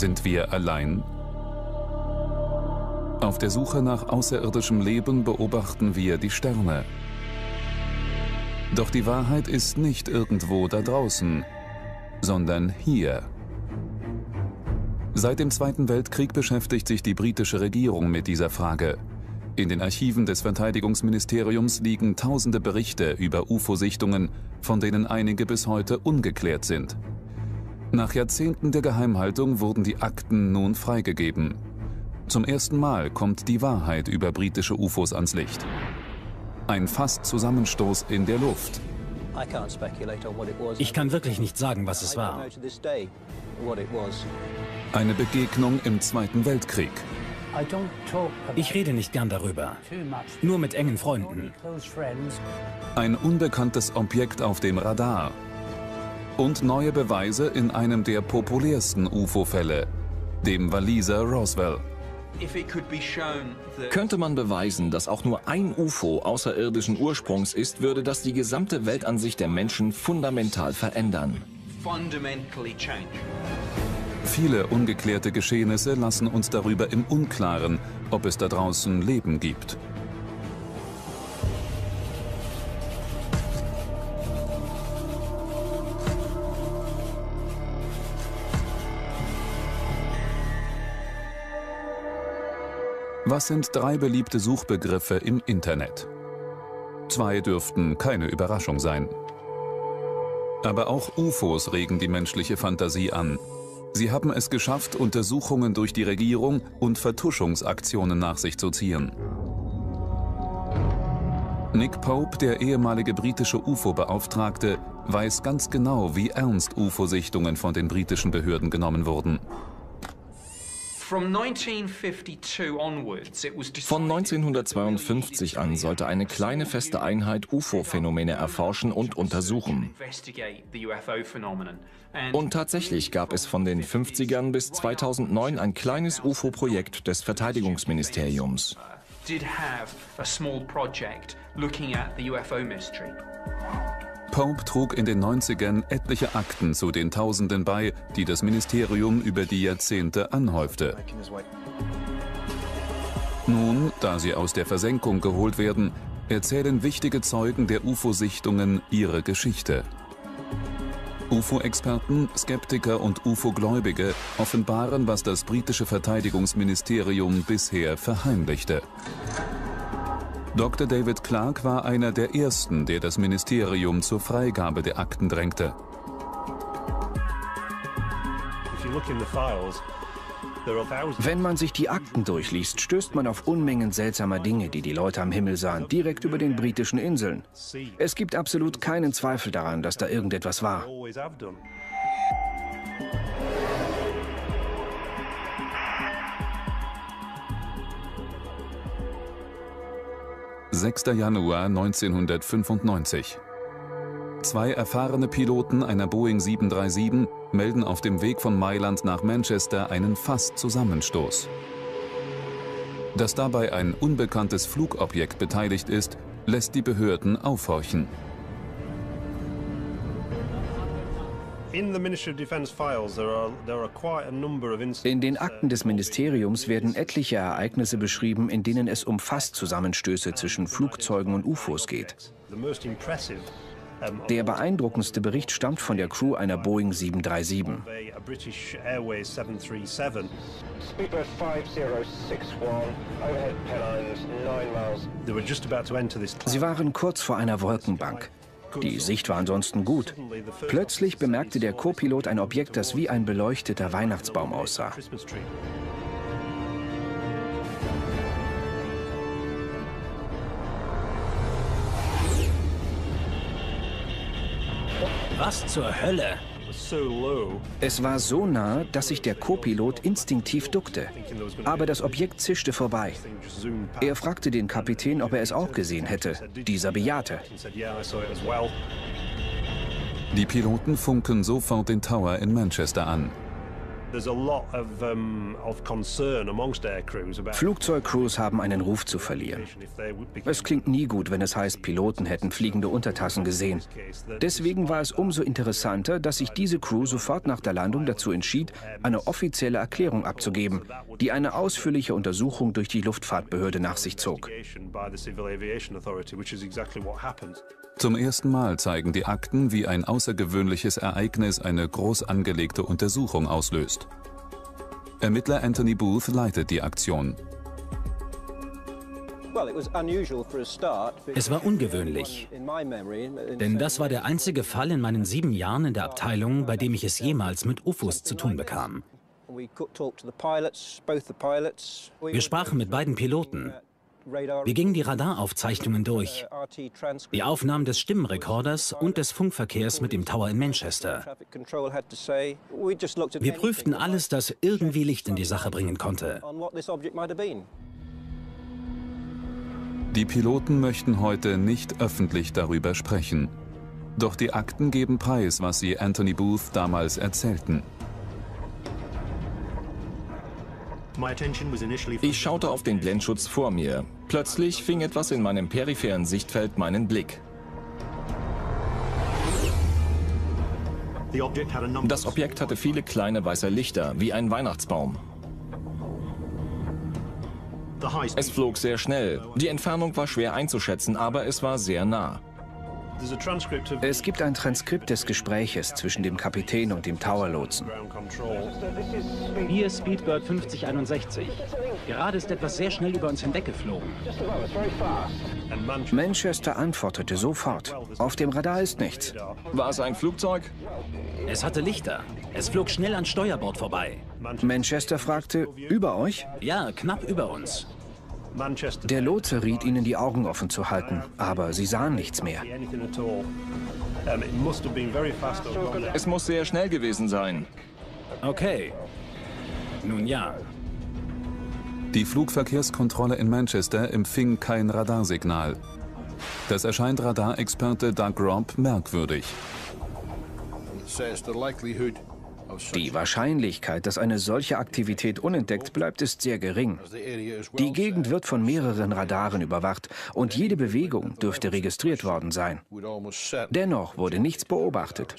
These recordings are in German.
Sind wir allein? Auf der Suche nach außerirdischem Leben beobachten wir die Sterne. Doch die Wahrheit ist nicht irgendwo da draußen, sondern hier. Seit dem Zweiten Weltkrieg beschäftigt sich die britische Regierung mit dieser Frage. In den Archiven des Verteidigungsministeriums liegen tausende Berichte über UFO-Sichtungen, von denen einige bis heute ungeklärt sind. Nach Jahrzehnten der Geheimhaltung wurden die Akten nun freigegeben. Zum ersten Mal kommt die Wahrheit über britische UFOs ans Licht. Ein Fast-Zusammenstoß in der Luft. Ich kann wirklich nicht sagen, was es war. Eine Begegnung im Zweiten Weltkrieg. Ich rede nicht gern darüber. Nur mit engen Freunden. Ein unbekanntes Objekt auf dem Radar. Und neue Beweise in einem der populärsten UFO-Fälle, dem Walliser Roswell. Könnte man beweisen, dass auch nur ein UFO außerirdischen Ursprungs ist, würde das die gesamte Weltansicht der Menschen fundamental verändern. Viele ungeklärte Geschehnisse lassen uns darüber im Unklaren, ob es da draußen Leben gibt. Was sind 3 beliebte Suchbegriffe im Internet? 2 dürften keine Überraschung sein. Aber auch UFOs regen die menschliche Fantasie an. Sie haben es geschafft, Untersuchungen durch die Regierung und Vertuschungsaktionen nach sich zu ziehen. Nick Pope, der ehemalige britische UFO-Beauftragte, weiß ganz genau, wie ernst UFO-Sichtungen von den britischen Behörden genommen wurden. Von 1952 an sollte eine kleine feste Einheit UFO-Phänomene erforschen und untersuchen. Und tatsächlich gab es von den 50ern bis 2009 ein kleines UFO-Projekt des Verteidigungsministeriums. Pope trug in den 90ern etliche Akten zu den Tausenden bei, die das Ministerium über die Jahrzehnte anhäufte. Nun, da sie aus der Versenkung geholt werden, erzählen wichtige Zeugen der UFO-Sichtungen ihre Geschichte. UFO-Experten, Skeptiker und UFO-Gläubige offenbaren, was das britische Verteidigungsministerium bisher verheimlichte. Dr. David Clarke war einer der ersten, der das Ministerium zur Freigabe der Akten drängte. Wenn man sich die Akten durchliest, stößt man auf Unmengen seltsamer Dinge, die die Leute am Himmel sahen, direkt über den britischen Inseln. Es gibt absolut keinen Zweifel daran, dass da irgendetwas war. 6. Januar 1995. 2 erfahrene Piloten einer Boeing 737 melden auf dem Weg von Mailand nach Manchester einen Fast-Zusammenstoß. Dass dabei ein unbekanntes Flugobjekt beteiligt ist, lässt die Behörden aufhorchen. In den Akten des Ministeriums werden etliche Ereignisse beschrieben, in denen es um Fast-Zusammenstöße zwischen Flugzeugen und UFOs geht. Der beeindruckendste Bericht stammt von der Crew einer Boeing 737. Sie waren kurz vor einer Wolkenbank. Die Sicht war ansonsten gut. Plötzlich bemerkte der Co-Pilot ein Objekt, das wie ein beleuchteter Weihnachtsbaum aussah. Was zur Hölle? Es war so nah, dass sich der Co-Pilot instinktiv duckte. Aber das Objekt zischte vorbei. Er fragte den Kapitän, ob er es auch gesehen hätte. Dieser bejahte. Die Piloten funken sofort den Tower in Manchester an. Flugzeugcrews haben einen Ruf zu verlieren. Es klingt nie gut, wenn es heißt, Piloten hätten fliegende Untertassen gesehen. Deswegen war es umso interessanter, dass sich diese Crew sofort nach der Landung dazu entschied, eine offizielle Erklärung abzugeben, die eine ausführliche Untersuchung durch die Luftfahrtbehörde nach sich zog. Zum ersten Mal zeigen die Akten, wie ein außergewöhnliches Ereignis eine groß angelegte Untersuchung auslöst. Ermittler Anthony Booth leitet die Aktion. Es war ungewöhnlich, denn das war der einzige Fall in meinen 7 Jahren in der Abteilung, bei dem ich es jemals mit UFOs zu tun bekam. Wir sprachen mit beiden Piloten. Wir gingen die Radaraufzeichnungen durch, die Aufnahmen des Stimmenrekorders und des Funkverkehrs mit dem Tower in Manchester. Wir prüften alles, das irgendwie Licht in die Sache bringen konnte. Die Piloten möchten heute nicht öffentlich darüber sprechen. Doch die Akten geben preis, was sie Anthony Booth damals erzählten. Ich schaute auf den Blendschutz vor mir. Plötzlich fing etwas in meinem peripheren Sichtfeld meinen Blick. Das Objekt hatte viele kleine weiße Lichter, wie ein Weihnachtsbaum. Es flog sehr schnell. Die Entfernung war schwer einzuschätzen, aber es war sehr nah. Es gibt ein Transkript des Gespräches zwischen dem Kapitän und dem Tower-Lotsen. Hier Speedbird 5061. Gerade ist etwas sehr schnell über uns hinweggeflogen. Manchester antwortete sofort. Auf dem Radar ist nichts. War es ein Flugzeug? Es hatte Lichter. Es flog schnell an Steuerbord vorbei. Manchester fragte, über euch? Ja, knapp über uns. Der Lotse riet ihnen, die Augen offen zu halten, aber sie sahen nichts mehr. Es muss sehr schnell gewesen sein. Okay. Nun ja. Die Flugverkehrskontrolle in Manchester empfing kein Radarsignal. Das erscheint Radarexperte Doug Robb merkwürdig. Die Wahrscheinlichkeit, dass eine solche Aktivität unentdeckt bleibt, ist sehr gering. Die Gegend wird von mehreren Radaren überwacht und jede Bewegung dürfte registriert worden sein. Dennoch wurde nichts beobachtet.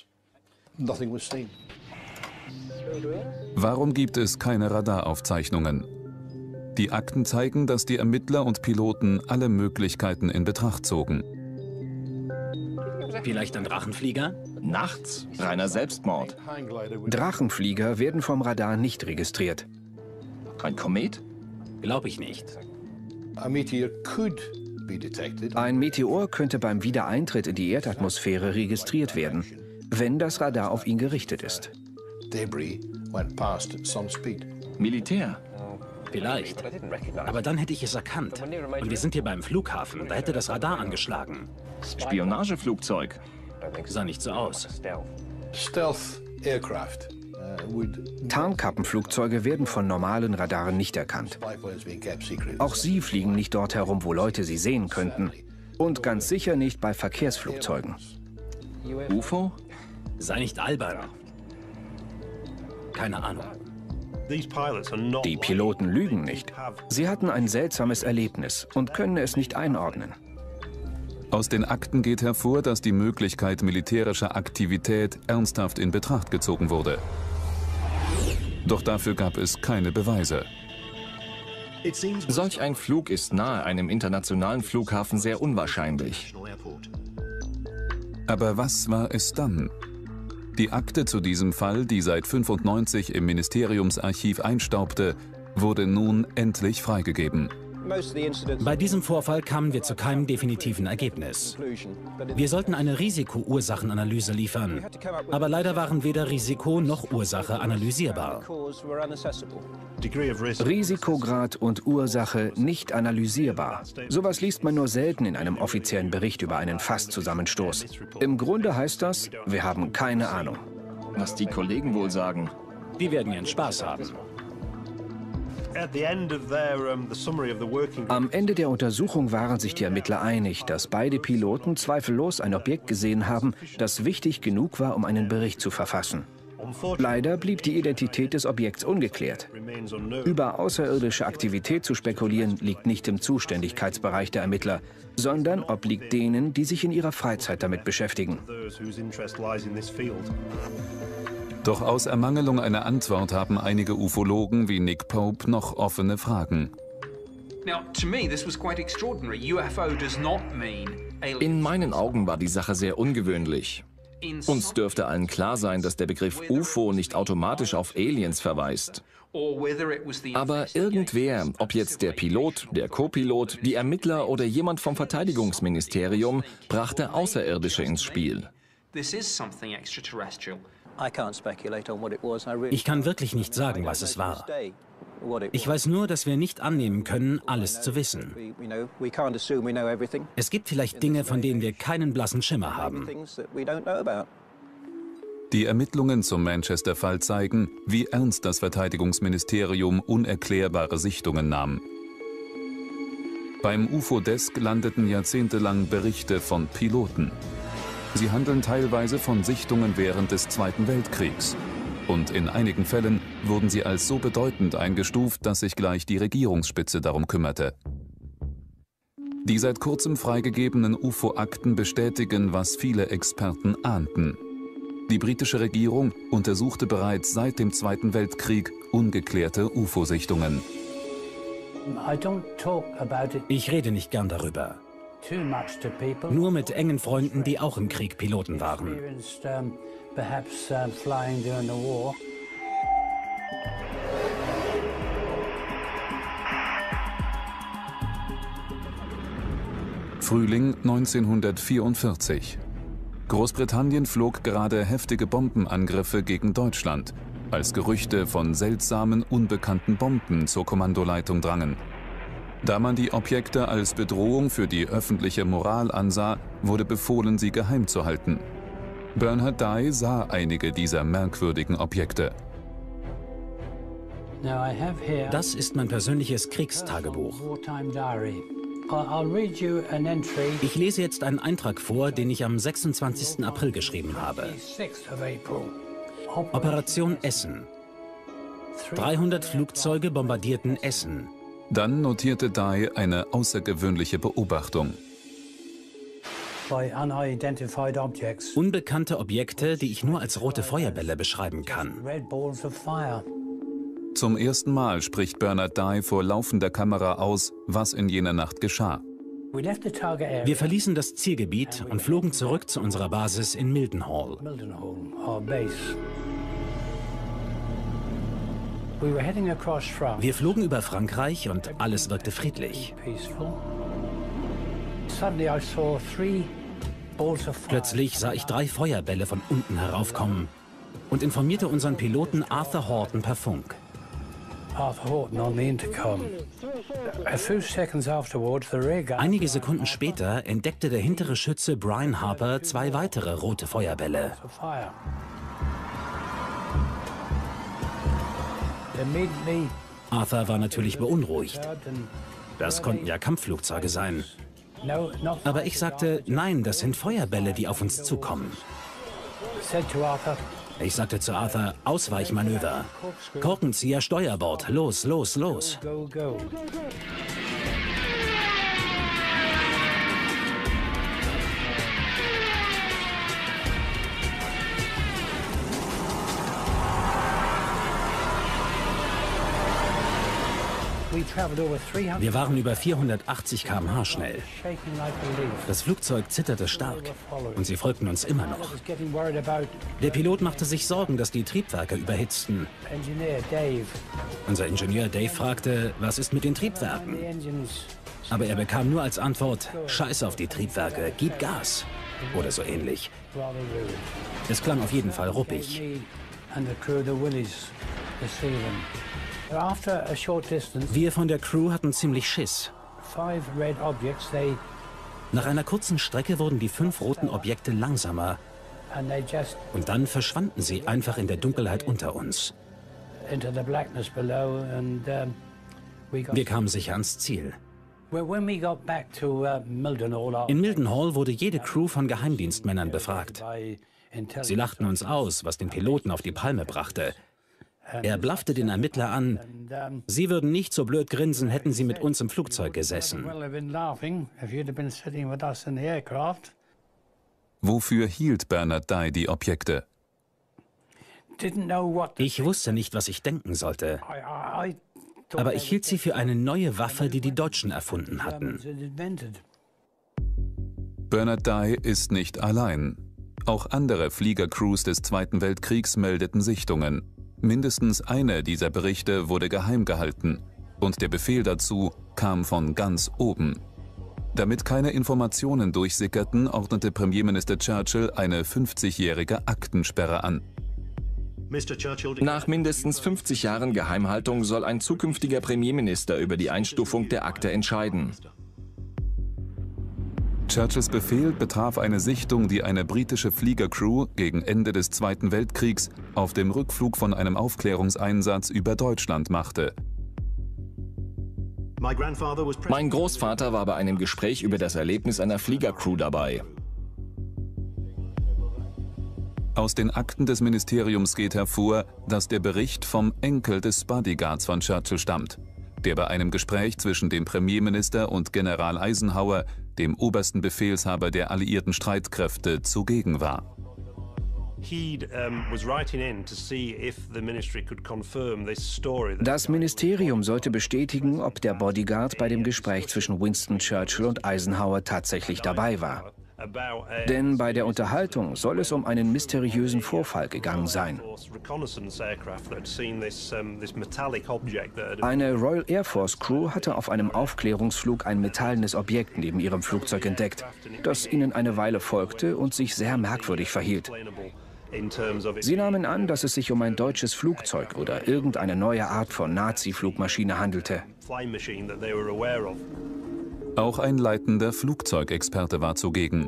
Warum gibt es keine Radaraufzeichnungen? Die Akten zeigen, dass die Ermittler und Piloten alle Möglichkeiten in Betracht zogen. Vielleicht ein Drachenflieger? Nachts? Reiner Selbstmord. Drachenflieger werden vom Radar nicht registriert. Ein Komet? Glaube ich nicht. Ein Meteor könnte beim Wiedereintritt in die Erdatmosphäre registriert werden, wenn das Radar auf ihn gerichtet ist. Militär? Vielleicht. Aber dann hätte ich es erkannt. Und wir sind hier beim Flughafen. Da hätte das Radar angeschlagen. Spionageflugzeug? Sah nicht so aus. Tarnkappenflugzeuge werden von normalen Radaren nicht erkannt. Auch sie fliegen nicht dort herum, wo Leute sie sehen könnten. Und ganz sicher nicht bei Verkehrsflugzeugen. UFO? Sei nicht albern. Keine Ahnung. Die Piloten lügen nicht. Sie hatten ein seltsames Erlebnis und können es nicht einordnen. Aus den Akten geht hervor, dass die Möglichkeit militärischer Aktivität ernsthaft in Betracht gezogen wurde. Doch dafür gab es keine Beweise. Solch ein Flug ist nahe einem internationalen Flughafen sehr unwahrscheinlich. Aber was war es dann? Die Akte zu diesem Fall, die seit 1995 im Ministeriumsarchiv einstaubte, wurde nun endlich freigegeben. Bei diesem Vorfall kamen wir zu keinem definitiven Ergebnis. Wir sollten eine Risiko-Ursachenanalyse liefern, aber leider waren weder Risiko noch Ursache analysierbar. Risikograd und Ursache nicht analysierbar. Sowas liest man nur selten in einem offiziellen Bericht über einen Fasszusammenstoß. Im Grunde heißt das, wir haben keine Ahnung. Was die Kollegen wohl sagen. Die werden ihren Spaß haben. Am Ende der Untersuchung waren sich die Ermittler einig, dass beide Piloten zweifellos ein Objekt gesehen haben, das wichtig genug war, um einen Bericht zu verfassen. Leider blieb die Identität des Objekts ungeklärt. Über außerirdische Aktivität zu spekulieren, liegt nicht im Zuständigkeitsbereich der Ermittler, sondern obliegt denen, die sich in ihrer Freizeit damit beschäftigen. Doch aus Ermangelung einer Antwort haben einige Ufologen wie Nick Pope noch offene Fragen. In meinen Augen war die Sache sehr ungewöhnlich. Uns dürfte allen klar sein, dass der Begriff UFO nicht automatisch auf Aliens verweist. Aber irgendwer, ob jetzt der Pilot, der Co-Pilot, die Ermittler oder jemand vom Verteidigungsministerium, brachte Außerirdische ins Spiel. Ich kann wirklich nicht sagen, was es war. Ich weiß nur, dass wir nicht annehmen können, alles zu wissen. Es gibt vielleicht Dinge, von denen wir keinen blassen Schimmer haben. Die Ermittlungen zum Manchester-Fall zeigen, wie ernst das Verteidigungsministerium unerklärbare Sichtungen nahm. Beim UFO-Desk landeten jahrzehntelang Berichte von Piloten. Sie handeln teilweise von Sichtungen während des Zweiten Weltkriegs. Und in einigen Fällen wurden sie als so bedeutend eingestuft, dass sich gleich die Regierungsspitze darum kümmerte. Die seit kurzem freigegebenen UFO-Akten bestätigen, was viele Experten ahnten. Die britische Regierung untersuchte bereits seit dem Zweiten Weltkrieg ungeklärte UFO-Sichtungen. Ich rede nicht gern darüber. Nur mit engen Freunden, die auch im Krieg Piloten waren. Frühling 1944. Großbritannien flog gerade heftige Bombenangriffe gegen Deutschland, als Gerüchte von seltsamen, unbekannten Bomben zur Kommandoleitung drangen. Da man die Objekte als Bedrohung für die öffentliche Moral ansah, wurde befohlen, sie geheim zu halten. Bernard Dye sah einige dieser merkwürdigen Objekte. Das ist mein persönliches Kriegstagebuch. Ich lese jetzt einen Eintrag vor, den ich am 26. April geschrieben habe. Operation Essen. 300 Flugzeuge bombardierten Essen. Dann notierte Dye eine außergewöhnliche Beobachtung. Unbekannte Objekte, die ich nur als rote Feuerbälle beschreiben kann. Zum ersten Mal spricht Bernard Dye vor laufender Kamera aus, was in jener Nacht geschah. Wir verließen das Zielgebiet und flogen zurück zu unserer Basis in Mildenhall. Wir flogen über Frankreich und alles wirkte friedlich. Plötzlich sah ich 3 Feuerbälle von unten heraufkommen und informierte unseren Piloten Arthur Horton per Funk. Einige Sekunden später entdeckte der hintere Schütze Brian Harper 2 weitere rote Feuerbälle. Arthur war natürlich beunruhigt. Das konnten ja Kampfflugzeuge sein. Aber ich sagte, nein, das sind Feuerbälle, die auf uns zukommen. Ich sagte zu Arthur, Ausweichmanöver. Korkenzieher Steuerbord, los, los, los. Wir waren über 480 km/h schnell. Das Flugzeug zitterte stark und sie folgten uns immer noch. Der Pilot machte sich Sorgen, dass die Triebwerke überhitzten. Unser Ingenieur Dave fragte, was ist mit den Triebwerken? Aber er bekam nur als Antwort, Scheiß auf die Triebwerke, gib Gas. Oder so ähnlich. Es klang auf jeden Fall ruppig. Wir von der Crew hatten ziemlich Schiss. Nach einer kurzen Strecke wurden die 5 roten Objekte langsamer. Und dann verschwanden sie einfach in der Dunkelheit unter uns. Wir kamen sicher ans Ziel. In Mildenhall wurde jede Crew von Geheimdienstmännern befragt. Sie lachten uns aus, was den Piloten auf die Palme brachte. Er blaffte den Ermittler an. Sie würden nicht so blöd grinsen, hätten sie mit uns im Flugzeug gesessen. Wofür hielt Bernard Dai die Objekte? Ich wusste nicht, was ich denken sollte. Aber ich hielt sie für eine neue Waffe, die die Deutschen erfunden hatten. Bernard Dai ist nicht allein. Auch andere Fliegercrews des Zweiten Weltkriegs meldeten Sichtungen. Mindestens eine dieser Berichte wurde geheim gehalten. Und der Befehl dazu kam von ganz oben. Damit keine Informationen durchsickerten, ordnete Premierminister Churchill eine 50-jährige Aktensperre an. Nach mindestens 50 Jahren Geheimhaltung soll ein zukünftiger Premierminister über die Einstufung der Akte entscheiden. Churchills Befehl betraf eine Sichtung, die eine britische Fliegercrew gegen Ende des Zweiten Weltkriegs auf dem Rückflug von einem Aufklärungseinsatz über Deutschland machte. Mein Großvater war bei einem Gespräch über das Erlebnis einer Fliegercrew dabei. Aus den Akten des Ministeriums geht hervor, dass der Bericht vom Enkel des Bodyguards von Churchill stammt, der bei einem Gespräch zwischen dem Premierminister und General Eisenhower, dem obersten Befehlshaber der alliierten Streitkräfte, zugegen war. Das Ministerium sollte bestätigen, ob der Bodyguard bei dem Gespräch zwischen Winston Churchill und Eisenhower tatsächlich dabei war. Denn bei der Unterhaltung soll es um einen mysteriösen Vorfall gegangen sein. Eine Royal Air Force Crew hatte auf einem Aufklärungsflug ein metallenes Objekt neben ihrem Flugzeug entdeckt, das ihnen eine Weile folgte und sich sehr merkwürdig verhielt. Sie nahmen an, dass es sich um ein deutsches Flugzeug oder irgendeine neue Art von Nazi-Flugmaschine handelte. Auch ein leitender Flugzeugexperte war zugegen.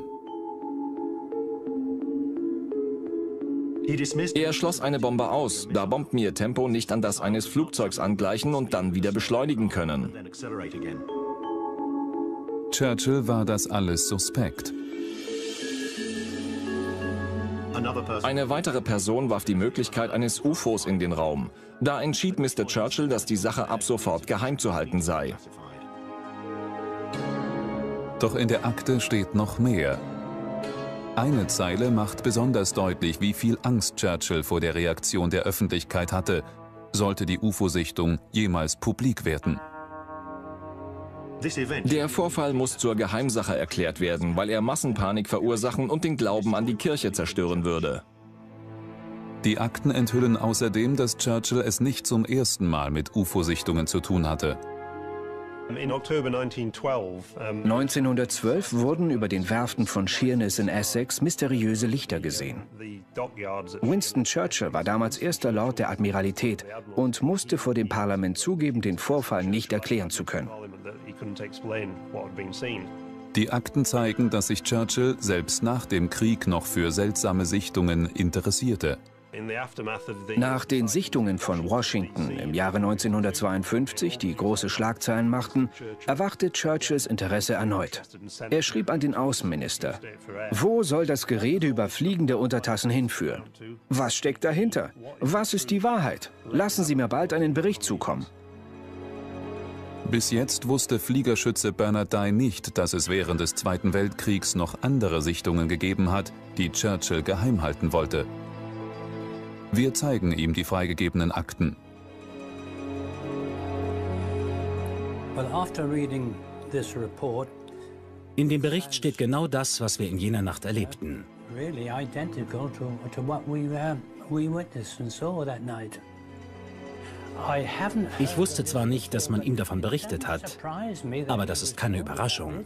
Er schloss eine Bombe aus, da Bomben ihr Tempo nicht an das eines Flugzeugs angleichen und dann wieder beschleunigen können. Churchill war das alles suspekt. Eine weitere Person warf die Möglichkeit eines UFOs in den Raum. Da entschied Mr. Churchill, dass die Sache ab sofort geheim zu halten sei. Doch in der Akte steht noch mehr. Eine Zeile macht besonders deutlich, wie viel Angst Churchill vor der Reaktion der Öffentlichkeit hatte, sollte die UFO-Sichtung jemals publik werden. Der Vorfall muss zur Geheimsache erklärt werden, weil er Massenpanik verursachen und den Glauben an die Kirche zerstören würde. Die Akten enthüllen außerdem, dass Churchill es nicht zum ersten Mal mit UFO-Sichtungen zu tun hatte. 1912 wurden über den Werften von Sheerness in Essex mysteriöse Lichter gesehen. Winston Churchill war damals erster Lord der Admiralität und musste vor dem Parlament zugeben, den Vorfall nicht erklären zu können. Die Akten zeigen, dass sich Churchill selbst nach dem Krieg noch für seltsame Sichtungen interessierte. Nach den Sichtungen von Washington im Jahre 1952, die große Schlagzeilen machten, erwachte Churchills Interesse erneut. Er schrieb an den Außenminister: Wo soll das Gerede über fliegende Untertassen hinführen? Was steckt dahinter? Was ist die Wahrheit? Lassen Sie mir bald einen Bericht zukommen. Bis jetzt wusste Fliegerschütze Bernard Dai nicht, dass es während des Zweiten Weltkriegs noch andere Sichtungen gegeben hat, die Churchill geheim halten wollte. Wir zeigen ihm die freigegebenen Akten. In dem Bericht steht genau das, was wir in jener Nacht erlebten. Ich wusste zwar nicht, dass man ihm davon berichtet hat, aber das ist keine Überraschung.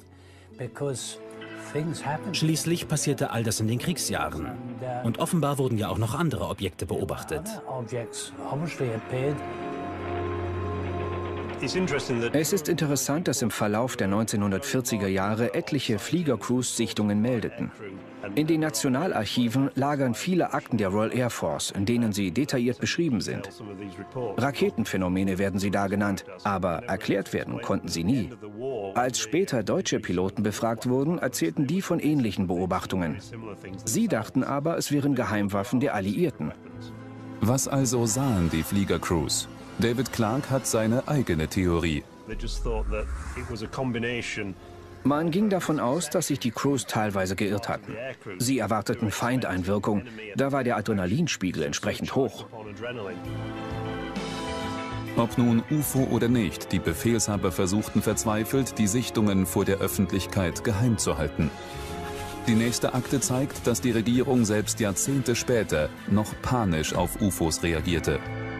Schließlich passierte all das in den Kriegsjahren. Und offenbar wurden ja auch noch andere Objekte beobachtet. Es ist interessant, dass im Verlauf der 1940er Jahre etliche Fliegercruise-Sichtungen meldeten. In den Nationalarchiven lagern viele Akten der Royal Air Force, in denen sie detailliert beschrieben sind. Raketenphänomene werden sie da genannt, aber erklärt werden konnten sie nie. Als später deutsche Piloten befragt wurden, erzählten die von ähnlichen Beobachtungen. Sie dachten aber, es wären Geheimwaffen der Alliierten. Was also sahen die Fliegercrews? David Clarke hat seine eigene Theorie. Man ging davon aus, dass sich die Crews teilweise geirrt hatten. Sie erwarteten Feindeinwirkung, da war der Adrenalinspiegel entsprechend hoch. Ob nun UFO oder nicht, die Befehlshaber versuchten verzweifelt, die Sichtungen vor der Öffentlichkeit geheim zu halten. Die nächste Akte zeigt, dass die Regierung selbst Jahrzehnte später noch panisch auf UFOs reagierte.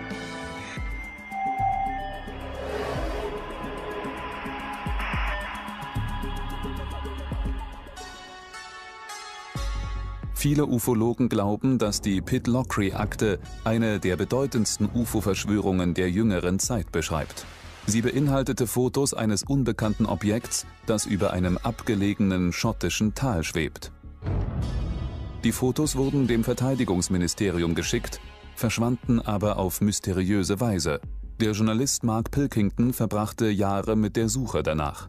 Viele Ufologen glauben, dass die Pitlochry-Akte eine der bedeutendsten UFO-Verschwörungen der jüngeren Zeit beschreibt. Sie beinhaltete Fotos eines unbekannten Objekts, das über einem abgelegenen schottischen Tal schwebt. Die Fotos wurden dem Verteidigungsministerium geschickt, verschwanden aber auf mysteriöse Weise. Der Journalist Mark Pilkington verbrachte Jahre mit der Suche danach.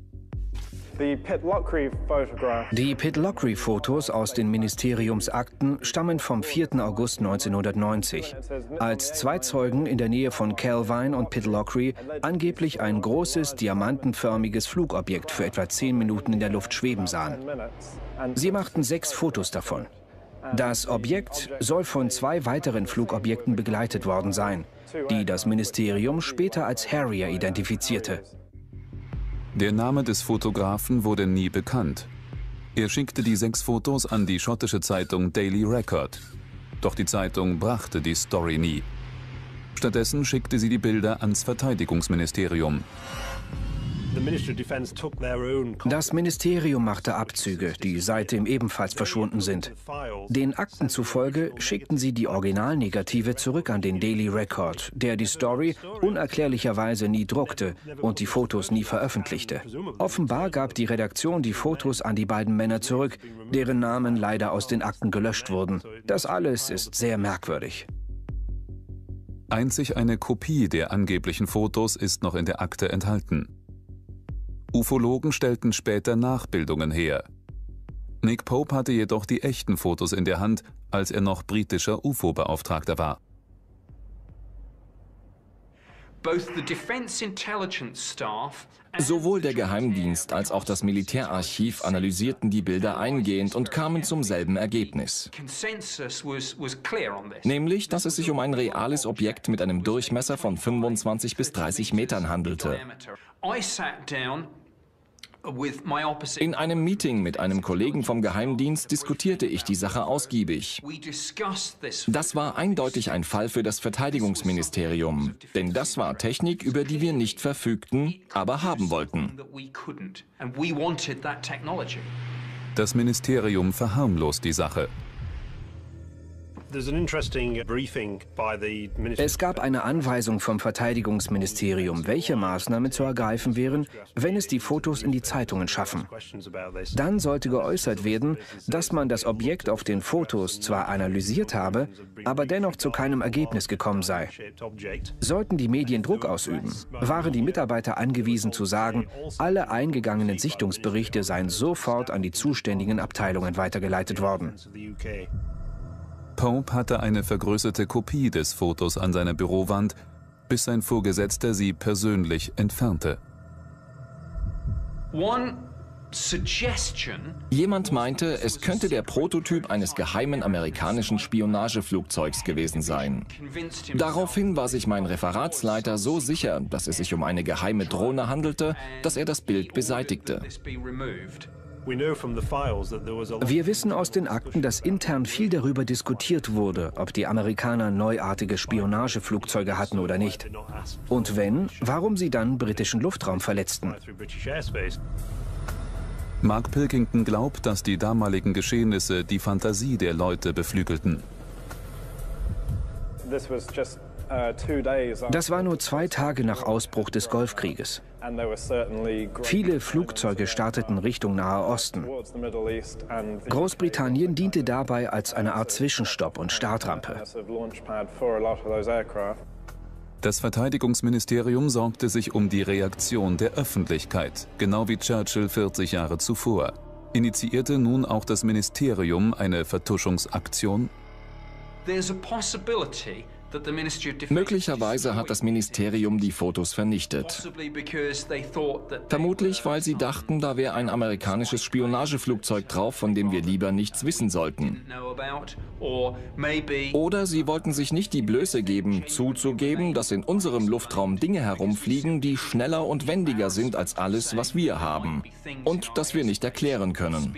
Die Pitlochry-Fotos aus den Ministeriumsakten stammen vom 4. August 1990, als zwei Zeugen in der Nähe von Calvine und Pitlochry angeblich ein großes, diamantenförmiges Flugobjekt für etwa 10 Minuten in der Luft schweben sahen. Sie machten 6 Fotos davon. Das Objekt soll von 2 weiteren Flugobjekten begleitet worden sein, die das Ministerium später als Harrier identifizierte. Der Name des Fotografen wurde nie bekannt. Er schickte die 6 Fotos an die schottische Zeitung Daily Record. Doch die Zeitung brachte die Story nie. Stattdessen schickte sie die Bilder ans Verteidigungsministerium. Das Ministerium machte Abzüge, die seitdem ebenfalls verschwunden sind. Den Akten zufolge schickten sie die Originalnegative zurück an den Daily Record, der die Story unerklärlicherweise nie druckte und die Fotos nie veröffentlichte. Offenbar gab die Redaktion die Fotos an die beiden Männer zurück, deren Namen leider aus den Akten gelöscht wurden. Das alles ist sehr merkwürdig. Einzig eine Kopie der angeblichen Fotos ist noch in der Akte enthalten. Ufologen stellten später Nachbildungen her. Nick Pope hatte jedoch die echten Fotos in der Hand, als er noch britischer UFO-Beauftragter war. Sowohl der Geheimdienst als auch das Militärarchiv analysierten die Bilder eingehend und kamen zum selben Ergebnis. Nämlich, dass es sich um ein reales Objekt mit einem Durchmesser von 25 bis 30 Metern handelte. In einem Meeting mit einem Kollegen vom Geheimdienst diskutierte ich die Sache ausgiebig. Das war eindeutig ein Fall für das Verteidigungsministerium, denn das war Technik, über die wir nicht verfügten, aber haben wollten. Das Ministerium verharmlost die Sache. Es gab eine Anweisung vom Verteidigungsministerium, welche Maßnahmen zu ergreifen wären, wenn es die Fotos in die Zeitungen schaffen. Dann sollte geäußert werden, dass man das Objekt auf den Fotos zwar analysiert habe, aber dennoch zu keinem Ergebnis gekommen sei. Sollten die Medien Druck ausüben, waren die Mitarbeiter angewiesen zu sagen, alle eingegangenen Sichtungsberichte seien sofort an die zuständigen Abteilungen weitergeleitet worden. Pope hatte eine vergrößerte Kopie des Fotos an seiner Bürowand, bis sein Vorgesetzter sie persönlich entfernte. Jemand meinte, es könnte der Prototyp eines geheimen amerikanischen Spionageflugzeugs gewesen sein. Daraufhin war sich mein Referatsleiter so sicher, dass es sich um eine geheime Drohne handelte, dass er das Bild beseitigte. Wir wissen aus den Akten, dass intern viel darüber diskutiert wurde, ob die Amerikaner neuartige Spionageflugzeuge hatten oder nicht. Und wenn, warum sie dann britischen Luftraum verletzten. Mark Pilkington glaubt, dass die damaligen Geschehnisse die Fantasie der Leute beflügelten. Das war nur 2 Tage nach Ausbruch des Golfkrieges. Viele Flugzeuge starteten Richtung Nahe Osten. Großbritannien diente dabei als eine Art Zwischenstopp und Startrampe. Das Verteidigungsministerium sorgte sich um die Reaktion der Öffentlichkeit, genau wie Churchill 40 Jahre zuvor. Initiierte nun auch das Ministerium eine Vertuschungsaktion? Möglicherweise hat das Ministerium die Fotos vernichtet. Vermutlich, weil sie dachten, da wäre ein amerikanisches Spionageflugzeug drauf, von dem wir lieber nichts wissen sollten. Oder sie wollten sich nicht die Blöße geben, zuzugeben, dass in unserem Luftraum Dinge herumfliegen, die schneller und wendiger sind als alles, was wir haben. Und das wir nicht erklären können.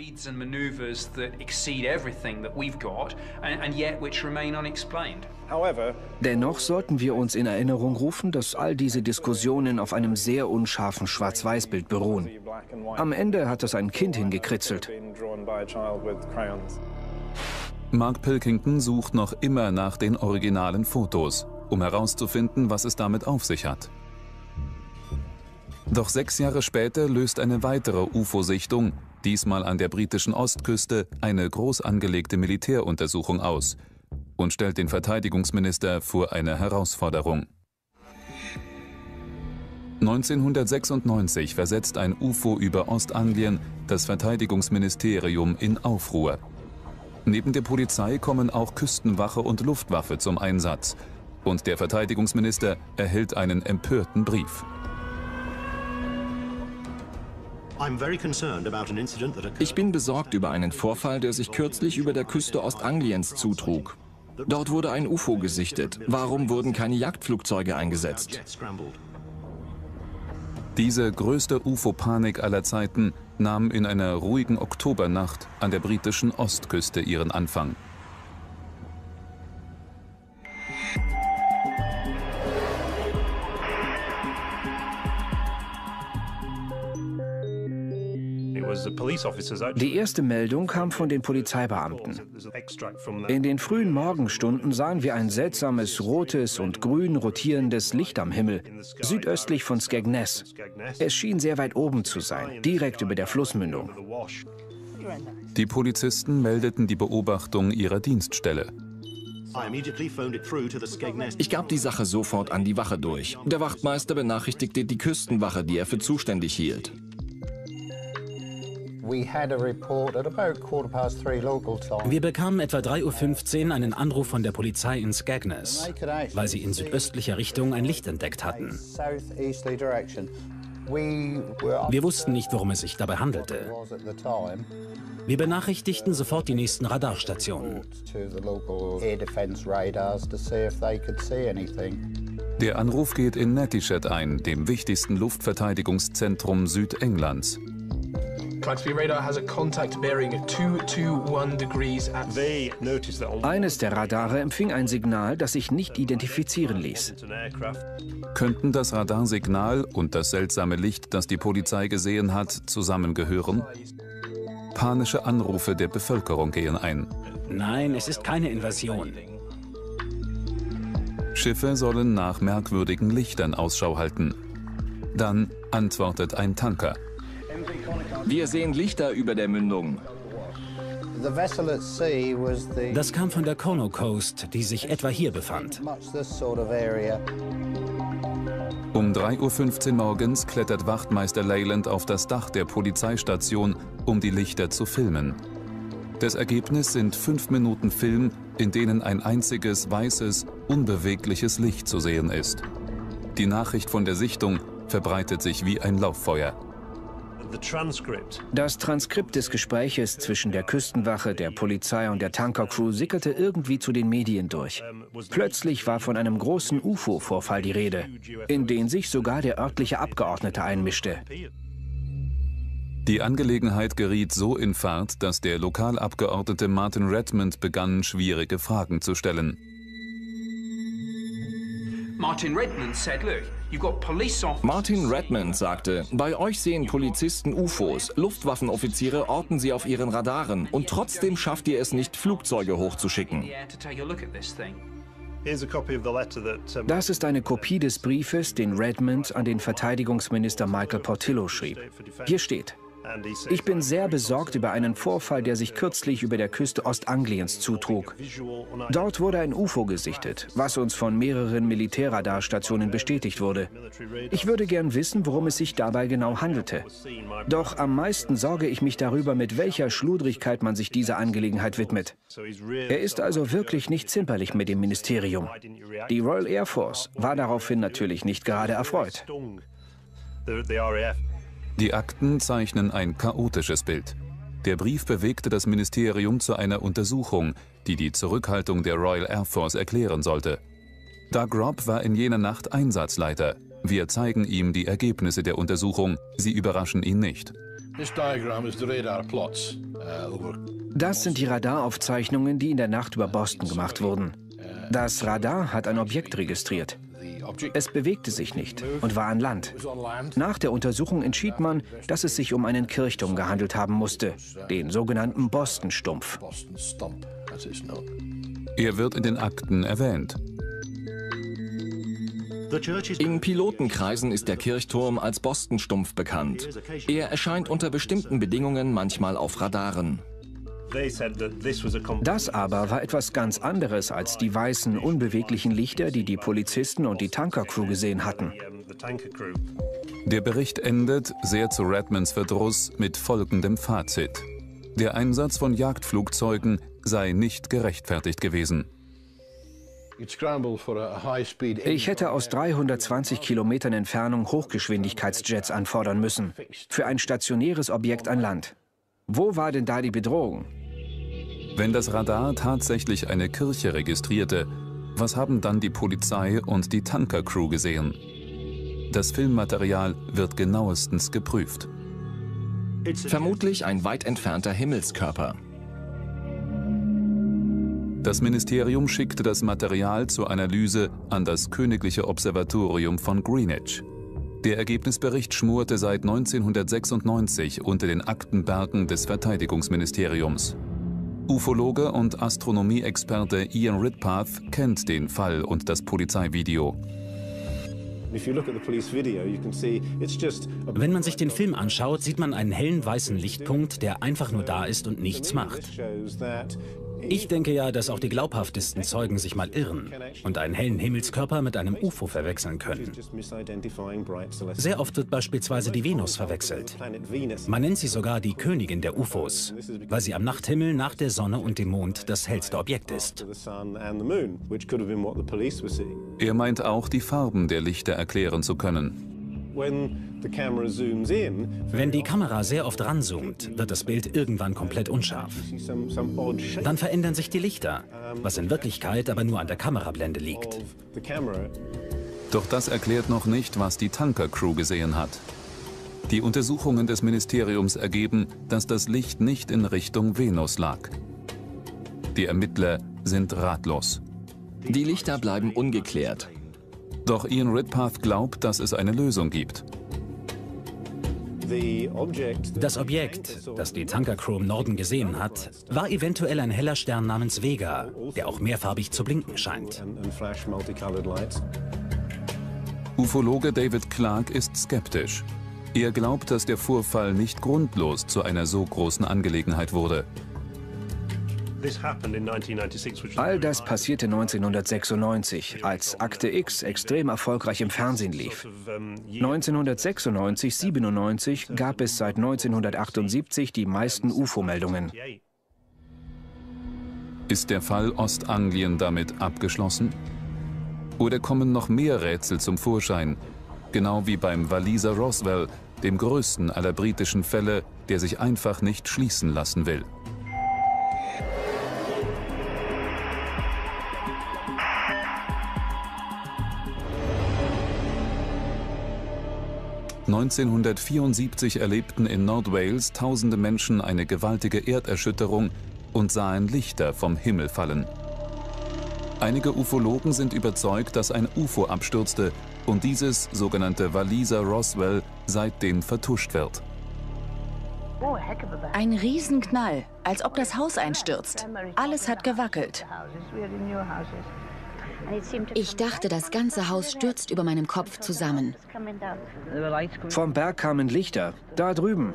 Dennoch sollten wir uns in Erinnerung rufen, dass all diese Diskussionen auf einem sehr unscharfen Schwarz-Weiß-Bild beruhen. Am Ende hat es ein Kind hingekritzelt. Mark Pilkington sucht noch immer nach den originalen Fotos, um herauszufinden, was es damit auf sich hat. Doch 6 Jahre später löst eine weitere UFO-Sichtung, diesmal an der britischen Ostküste, eine groß angelegte Militäruntersuchung aus und stellt den Verteidigungsminister vor eine Herausforderung. 1996 versetzt ein UFO über Ostanglien das Verteidigungsministerium in Aufruhr. Neben der Polizei kommen auch Küstenwache und Luftwaffe zum Einsatz. Und der Verteidigungsminister erhält einen empörten Brief. Ich bin besorgt über einen Vorfall, der sich kürzlich über der Küste Ostangliens zutrug. Dort wurde ein UFO gesichtet. Warum wurden keine Jagdflugzeuge eingesetzt? Diese größte UFO-Panik aller Zeiten nahm in einer ruhigen Oktobernacht an der britischen Ostküste ihren Anfang. Die erste Meldung kam von den Polizeibeamten. In den frühen Morgenstunden sahen wir ein seltsames rotes und grün rotierendes Licht am Himmel, südöstlich von Skegness. Es schien sehr weit oben zu sein, direkt über der Flussmündung. Die Polizisten meldeten die Beobachtung ihrer Dienststelle. Ich gab die Sache sofort an die Wache durch. Der Wachtmeister benachrichtigte die Küstenwache, die er für zuständig hielt. Wir bekamen etwa 3:15 Uhr einen Anruf von der Polizei in Skegness, weil sie in südöstlicher Richtung ein Licht entdeckt hatten. Wir wussten nicht, worum es sich dabei handelte. Wir benachrichtigten sofort die nächsten Radarstationen. Der Anruf geht in Nettishet ein, dem wichtigsten Luftverteidigungszentrum Südenglands. Eines der Radare empfing ein Signal, das sich nicht identifizieren ließ. Könnten das Radarsignal und das seltsame Licht, das die Polizei gesehen hat, zusammengehören? Panische Anrufe der Bevölkerung gehen ein. Nein, es ist keine Invasion. Schiffe sollen nach merkwürdigen Lichtern Ausschau halten. Dann antwortet ein Tanker. Wir sehen Lichter über der Mündung. Das kam von der Kono Coast, die sich etwa hier befand. Um 3:15 Uhr morgens klettert Wachtmeister Leyland auf das Dach der Polizeistation, um die Lichter zu filmen. Das Ergebnis sind 5 Minuten Film, in denen ein einziges weißes, unbewegliches Licht zu sehen ist. Die Nachricht von der Sichtung verbreitet sich wie ein Lauffeuer. Das Transkript des Gespräches zwischen der Küstenwache, der Polizei und der Tankercrew sickerte irgendwie zu den Medien durch. Plötzlich war von einem großen UFO-Vorfall die Rede, in den sich sogar der örtliche Abgeordnete einmischte. Die Angelegenheit geriet so in Fahrt, dass der Lokalabgeordnete Martin Redmond begann, schwierige Fragen zu stellen. Martin Redmond sagte, bei euch sehen Polizisten UFOs, Luftwaffenoffiziere orten sie auf ihren Radaren und trotzdem schafft ihr es nicht, Flugzeuge hochzuschicken. Das ist eine Kopie des Briefes, den Redmond an den Verteidigungsminister Michael Portillo schrieb. Hier steht: Ich bin sehr besorgt über einen Vorfall, der sich kürzlich über der Küste Ostangliens zutrug. Dort wurde ein UFO gesichtet, was uns von mehreren Militärradarstationen bestätigt wurde. Ich würde gern wissen, worum es sich dabei genau handelte. Doch am meisten sorge ich mich darüber, mit welcher Schludrigkeit man sich dieser Angelegenheit widmet. Er ist also wirklich nicht zimperlich mit dem Ministerium. Die Royal Air Force war daraufhin natürlich nicht gerade erfreut. Die Akten zeichnen ein chaotisches Bild. Der Brief bewegte das Ministerium zu einer Untersuchung, die die Zurückhaltung der Royal Air Force erklären sollte. Doug Robb war in jener Nacht Einsatzleiter. Wir zeigen ihm die Ergebnisse der Untersuchung. Sie überraschen ihn nicht. Das sind die Radaraufzeichnungen, die in der Nacht über Boston gemacht wurden. Das Radar hat ein Objekt registriert. Es bewegte sich nicht und war an Land. Nach der Untersuchung entschied man, dass es sich um einen Kirchturm gehandelt haben musste, den sogenannten Boston-Stumpf. Er wird in den Akten erwähnt. In Pilotenkreisen ist der Kirchturm als Boston-Stumpf bekannt. Er erscheint unter bestimmten Bedingungen manchmal auf Radaren. Das aber war etwas ganz anderes als die weißen, unbeweglichen Lichter, die die Polizisten und die Tankercrew gesehen hatten. Der Bericht endet, sehr zu Redmonds Verdruss, mit folgendem Fazit: Der Einsatz von Jagdflugzeugen sei nicht gerechtfertigt gewesen. Ich hätte aus 320 Kilometern Entfernung Hochgeschwindigkeitsjets anfordern müssen, für ein stationäres Objekt an Land. Wo war denn da die Bedrohung? Wenn das Radar tatsächlich eine Kirche registrierte, was haben dann die Polizei und die Tankercrew gesehen? Das Filmmaterial wird genauestens geprüft. Vermutlich ein weit entfernter Himmelskörper. Das Ministerium schickte das Material zur Analyse an das Königliche Observatorium von Greenwich. Der Ergebnisbericht schmorte seit 1996 unter den Aktenbergen des Verteidigungsministeriums. Ufologe und Astronomieexperte Ian Ridpath kennt den Fall und das Polizeivideo. Wenn man sich den Film anschaut, sieht man einen hellen weißen Lichtpunkt, der einfach nur da ist und nichts macht. Ich denke ja, dass auch die glaubhaftesten Zeugen sich mal irren und einen hellen Himmelskörper mit einem UFO verwechseln können. Sehr oft wird beispielsweise die Venus verwechselt. Man nennt sie sogar die Königin der UFOs, weil sie am Nachthimmel nach der Sonne und dem Mond das hellste Objekt ist. Er meint auch, die Farben der Lichter erklären zu können. Wenn die Kamera sehr oft ranzoomt, wird das Bild irgendwann komplett unscharf. Dann verändern sich die Lichter, was in Wirklichkeit aber nur an der Kamerablende liegt. Doch das erklärt noch nicht, was die Tankercrew gesehen hat. Die Untersuchungen des Ministeriums ergeben, dass das Licht nicht in Richtung Venus lag. Die Ermittler sind ratlos. Die Lichter bleiben ungeklärt. Doch Ian Ridpath glaubt, dass es eine Lösung gibt. Das Objekt, das die Tankercrew im Norden gesehen hat, war eventuell ein heller Stern namens Vega, der auch mehrfarbig zu blinken scheint. Ufologe David Clark ist skeptisch. Er glaubt, dass der Vorfall nicht grundlos zu einer so großen Angelegenheit wurde. All das passierte 1996, als Akte X extrem erfolgreich im Fernsehen lief. 1996/97 gab es seit 1978 die meisten UFO-Meldungen. Ist der Fall Ostanglien damit abgeschlossen? Oder kommen noch mehr Rätsel zum Vorschein? Genau wie beim Waliser Roswell, dem größten aller britischen Fälle, der sich einfach nicht schließen lassen will. (1974) erlebten in Nordwales tausende Menschen eine gewaltige Erderschütterung und sahen Lichter vom Himmel fallen. Einige Ufologen sind überzeugt, dass ein UFO abstürzte und dieses sogenannte Waliser Roswell seitdem vertuscht wird. Ein Riesenknall, als ob das Haus einstürzt. Alles hat gewackelt. Ich dachte, das ganze Haus stürzt über meinem Kopf zusammen. Vom Berg kamen Lichter, da drüben.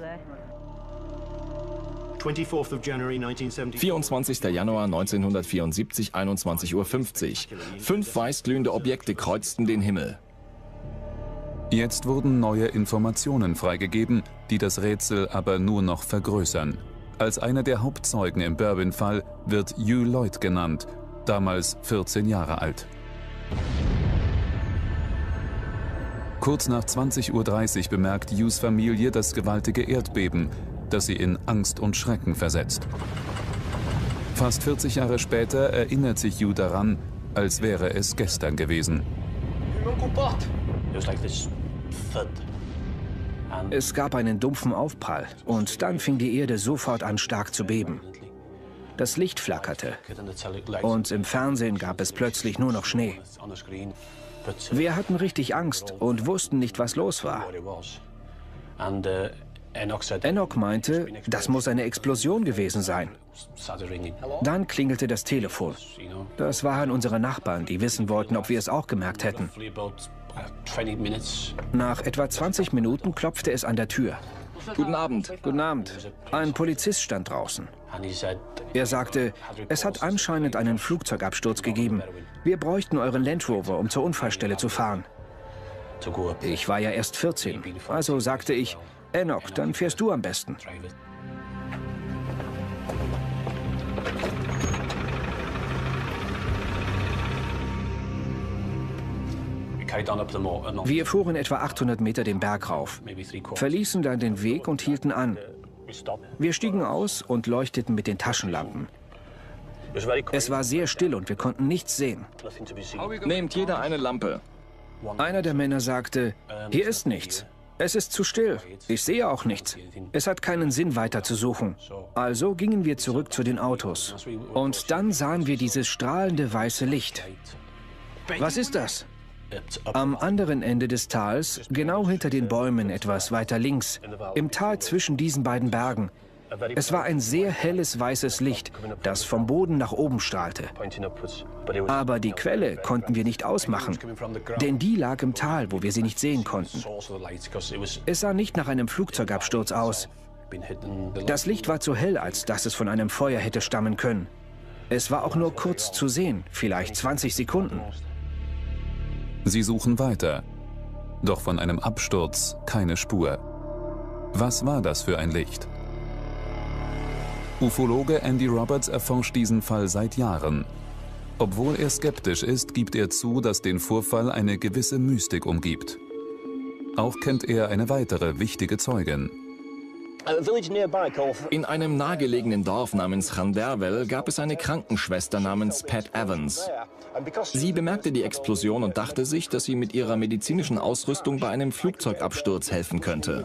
24. Januar 1974, 21:50 Uhr. 5 weißglühende Objekte kreuzten den Himmel. Jetzt wurden neue Informationen freigegeben, die das Rätsel aber nur noch vergrößern. Als einer der Hauptzeugen im Berwyn-Fall wird Hugh Lloyd genannt, damals 14 Jahre alt. Kurz nach 20:30 Uhr bemerkt Hughs Familie das gewaltige Erdbeben, das sie in Angst und Schrecken versetzt. Fast 40 Jahre später erinnert sich Hugh daran, als wäre es gestern gewesen. Es gab einen dumpfen Aufprall und dann fing die Erde sofort an, stark zu beben. Das Licht flackerte und im Fernsehen gab es plötzlich nur noch Schnee. Wir hatten richtig Angst und wussten nicht, was los war. Enoch meinte, das muss eine Explosion gewesen sein. Dann klingelte das Telefon. Das waren unsere Nachbarn, die wissen wollten, ob wir es auch gemerkt hätten. Nach etwa 20 Minuten klopfte es an der Tür. Guten Abend. Guten Abend. Ein Polizist stand draußen. Er sagte, es hat anscheinend einen Flugzeugabsturz gegeben. Wir bräuchten euren Land Rover, um zur Unfallstelle zu fahren. Ich war ja erst 14, also sagte ich, Enoch, dann fährst du am besten. Wir fuhren etwa 800 Meter den Berg rauf, verließen dann den Weg und hielten an. Wir stiegen aus und leuchteten mit den Taschenlampen. Es war sehr still und wir konnten nichts sehen. Nehmt jeder eine Lampe. Einer der Männer sagte, hier ist nichts. Es ist zu still. Ich sehe auch nichts. Es hat keinen Sinn, weiter zu suchen. Also gingen wir zurück zu den Autos. Und dann sahen wir dieses strahlende weiße Licht. Was ist das? Am anderen Ende des Tals, genau hinter den Bäumen, etwas weiter links, im Tal zwischen diesen beiden Bergen. Es war ein sehr helles weißes Licht, das vom Boden nach oben strahlte. Aber die Quelle konnten wir nicht ausmachen, denn die lag im Tal, wo wir sie nicht sehen konnten. Es sah nicht nach einem Flugzeugabsturz aus. Das Licht war zu hell, als dass es von einem Feuer hätte stammen können. Es war auch nur kurz zu sehen, vielleicht 20 Sekunden. Sie suchen weiter. Doch von einem Absturz keine Spur. Was war das für ein Licht? Ufologe Andy Roberts erforscht diesen Fall seit Jahren. Obwohl er skeptisch ist, gibt er zu, dass den Vorfall eine gewisse Mystik umgibt. Auch kennt er eine weitere wichtige Zeugin. In einem nahegelegenen Dorf namens Llanderfel gab es eine Krankenschwester namens Pat Evans. Sie bemerkte die Explosion und dachte sich, dass sie mit ihrer medizinischen Ausrüstung bei einem Flugzeugabsturz helfen könnte.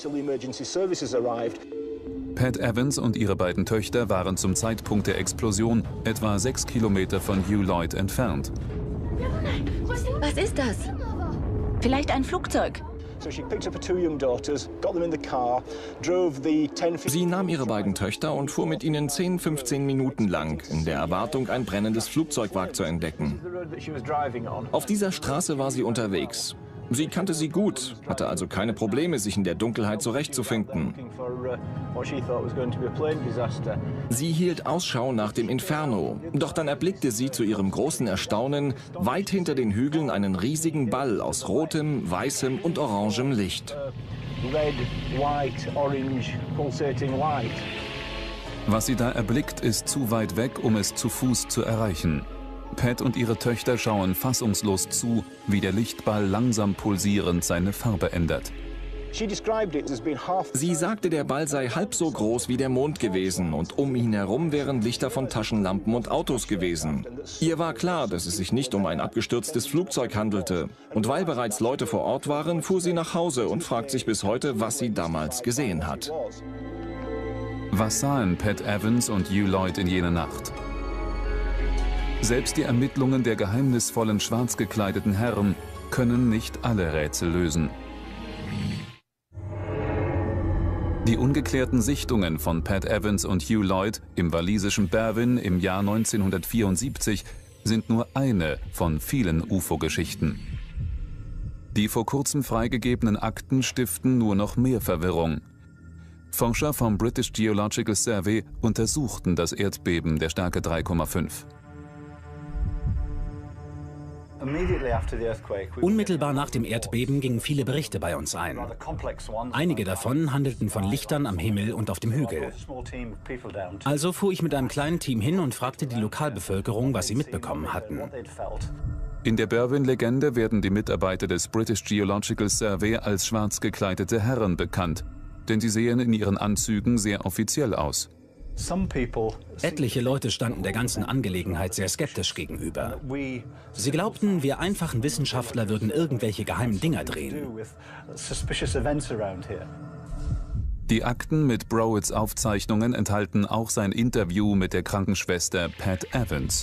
Pat Evans und ihre beiden Töchter waren zum Zeitpunkt der Explosion etwa 6 Kilometer von Hugh Lloyd entfernt. Was ist das? Vielleicht ein Flugzeug. Sie nahm ihre beiden Töchter und fuhr mit ihnen 10-15 Minuten lang, in der Erwartung, ein brennendes Flugzeugwrack zu entdecken. Auf dieser Straße war sie unterwegs. Sie kannte sie gut, hatte also keine Probleme, sich in der Dunkelheit zurechtzufinden. Sie hielt Ausschau nach dem Inferno, doch dann erblickte sie zu ihrem großen Erstaunen weit hinter den Hügeln einen riesigen Ball aus rotem, weißem und orangem Licht. Was sie da erblickt, ist zu weit weg, um es zu Fuß zu erreichen. Pat und ihre Töchter schauen fassungslos zu, wie der Lichtball langsam pulsierend seine Farbe ändert. Sie sagte, der Ball sei halb so groß wie der Mond gewesen und um ihn herum wären Lichter von Taschenlampen und Autos gewesen. Ihr war klar, dass es sich nicht um ein abgestürztes Flugzeug handelte. Und weil bereits Leute vor Ort waren, fuhr sie nach Hause und fragt sich bis heute, was sie damals gesehen hat. Was sahen Pat Evans und Hugh Lloyd in jener Nacht? Selbst die Ermittlungen der geheimnisvollen schwarz gekleideten Herren können nicht alle Rätsel lösen. Die ungeklärten Sichtungen von Pat Evans und Hugh Lloyd im walisischen Berwyn im Jahr 1974 sind nur eine von vielen UFO-Geschichten. Die vor kurzem freigegebenen Akten stiften nur noch mehr Verwirrung. Forscher vom British Geological Survey untersuchten das Erdbeben der Stärke 3,5. Unmittelbar nach dem Erdbeben gingen viele Berichte bei uns ein. Einige davon handelten von Lichtern am Himmel und auf dem Hügel. Also fuhr ich mit einem kleinen Team hin und fragte die Lokalbevölkerung, was sie mitbekommen hatten. In der Berwyn-Legende werden die Mitarbeiter des British Geological Survey als schwarz gekleidete Herren bekannt, denn sie sehen in ihren Anzügen sehr offiziell aus. Etliche Leute standen der ganzen Angelegenheit sehr skeptisch gegenüber. Sie glaubten, wir einfachen Wissenschaftler würden irgendwelche geheimen Dinger drehen. Die Akten mit Browitts Aufzeichnungen enthalten auch sein Interview mit der Krankenschwester Pat Evans.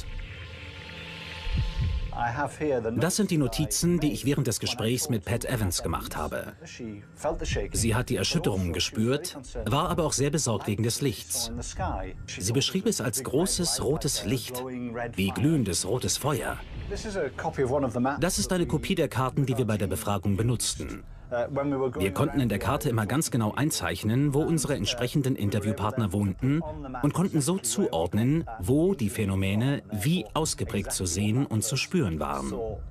Das sind die Notizen, die ich während des Gesprächs mit Pat Evans gemacht habe. Sie hat die Erschütterungen gespürt, war aber auch sehr besorgt wegen des Lichts. Sie beschrieb es als großes rotes Licht, wie glühendes rotes Feuer. Das ist eine Kopie der Karten, die wir bei der Befragung benutzten. Wir konnten in der Karte immer ganz genau einzeichnen, wo unsere entsprechenden Interviewpartner wohnten und konnten so zuordnen, wo die Phänomene wie ausgeprägt zu sehen und zu spüren waren.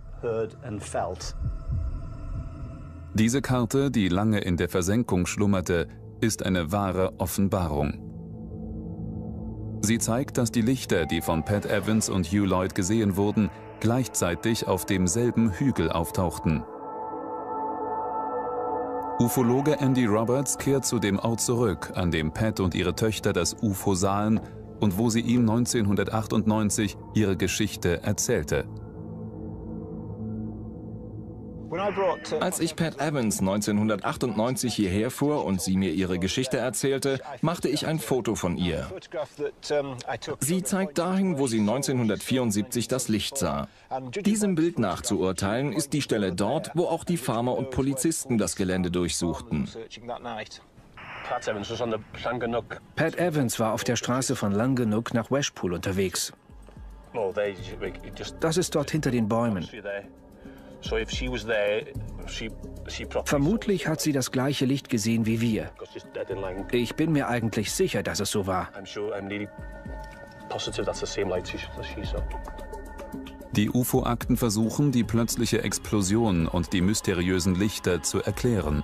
Diese Karte, die lange in der Versenkung schlummerte, ist eine wahre Offenbarung. Sie zeigt, dass die Lichter, die von Pat Evans und Hugh Lloyd gesehen wurden, gleichzeitig auf demselben Hügel auftauchten. Ufologe Andy Roberts kehrt zu dem Ort zurück, an dem Pat und ihre Töchter das UFO sahen und wo sie ihm 1998 ihre Geschichte erzählte. Als ich Pat Evans 1998 hierher fuhr und sie mir ihre Geschichte erzählte, machte ich ein Foto von ihr. Sie zeigt dahin, wo sie 1974 das Licht sah. Diesem Bild nachzuurteilen, ist die Stelle dort, wo auch die Farmer und Polizisten das Gelände durchsuchten. Pat Evans war auf der Straße von Llangannock nach Weshpool unterwegs. Das ist dort hinter den Bäumen. Vermutlich hat sie das gleiche Licht gesehen wie wir. Ich bin mir eigentlich sicher, dass es so war. Die UFO-Akten versuchen, die plötzliche Explosion und die mysteriösen Lichter zu erklären.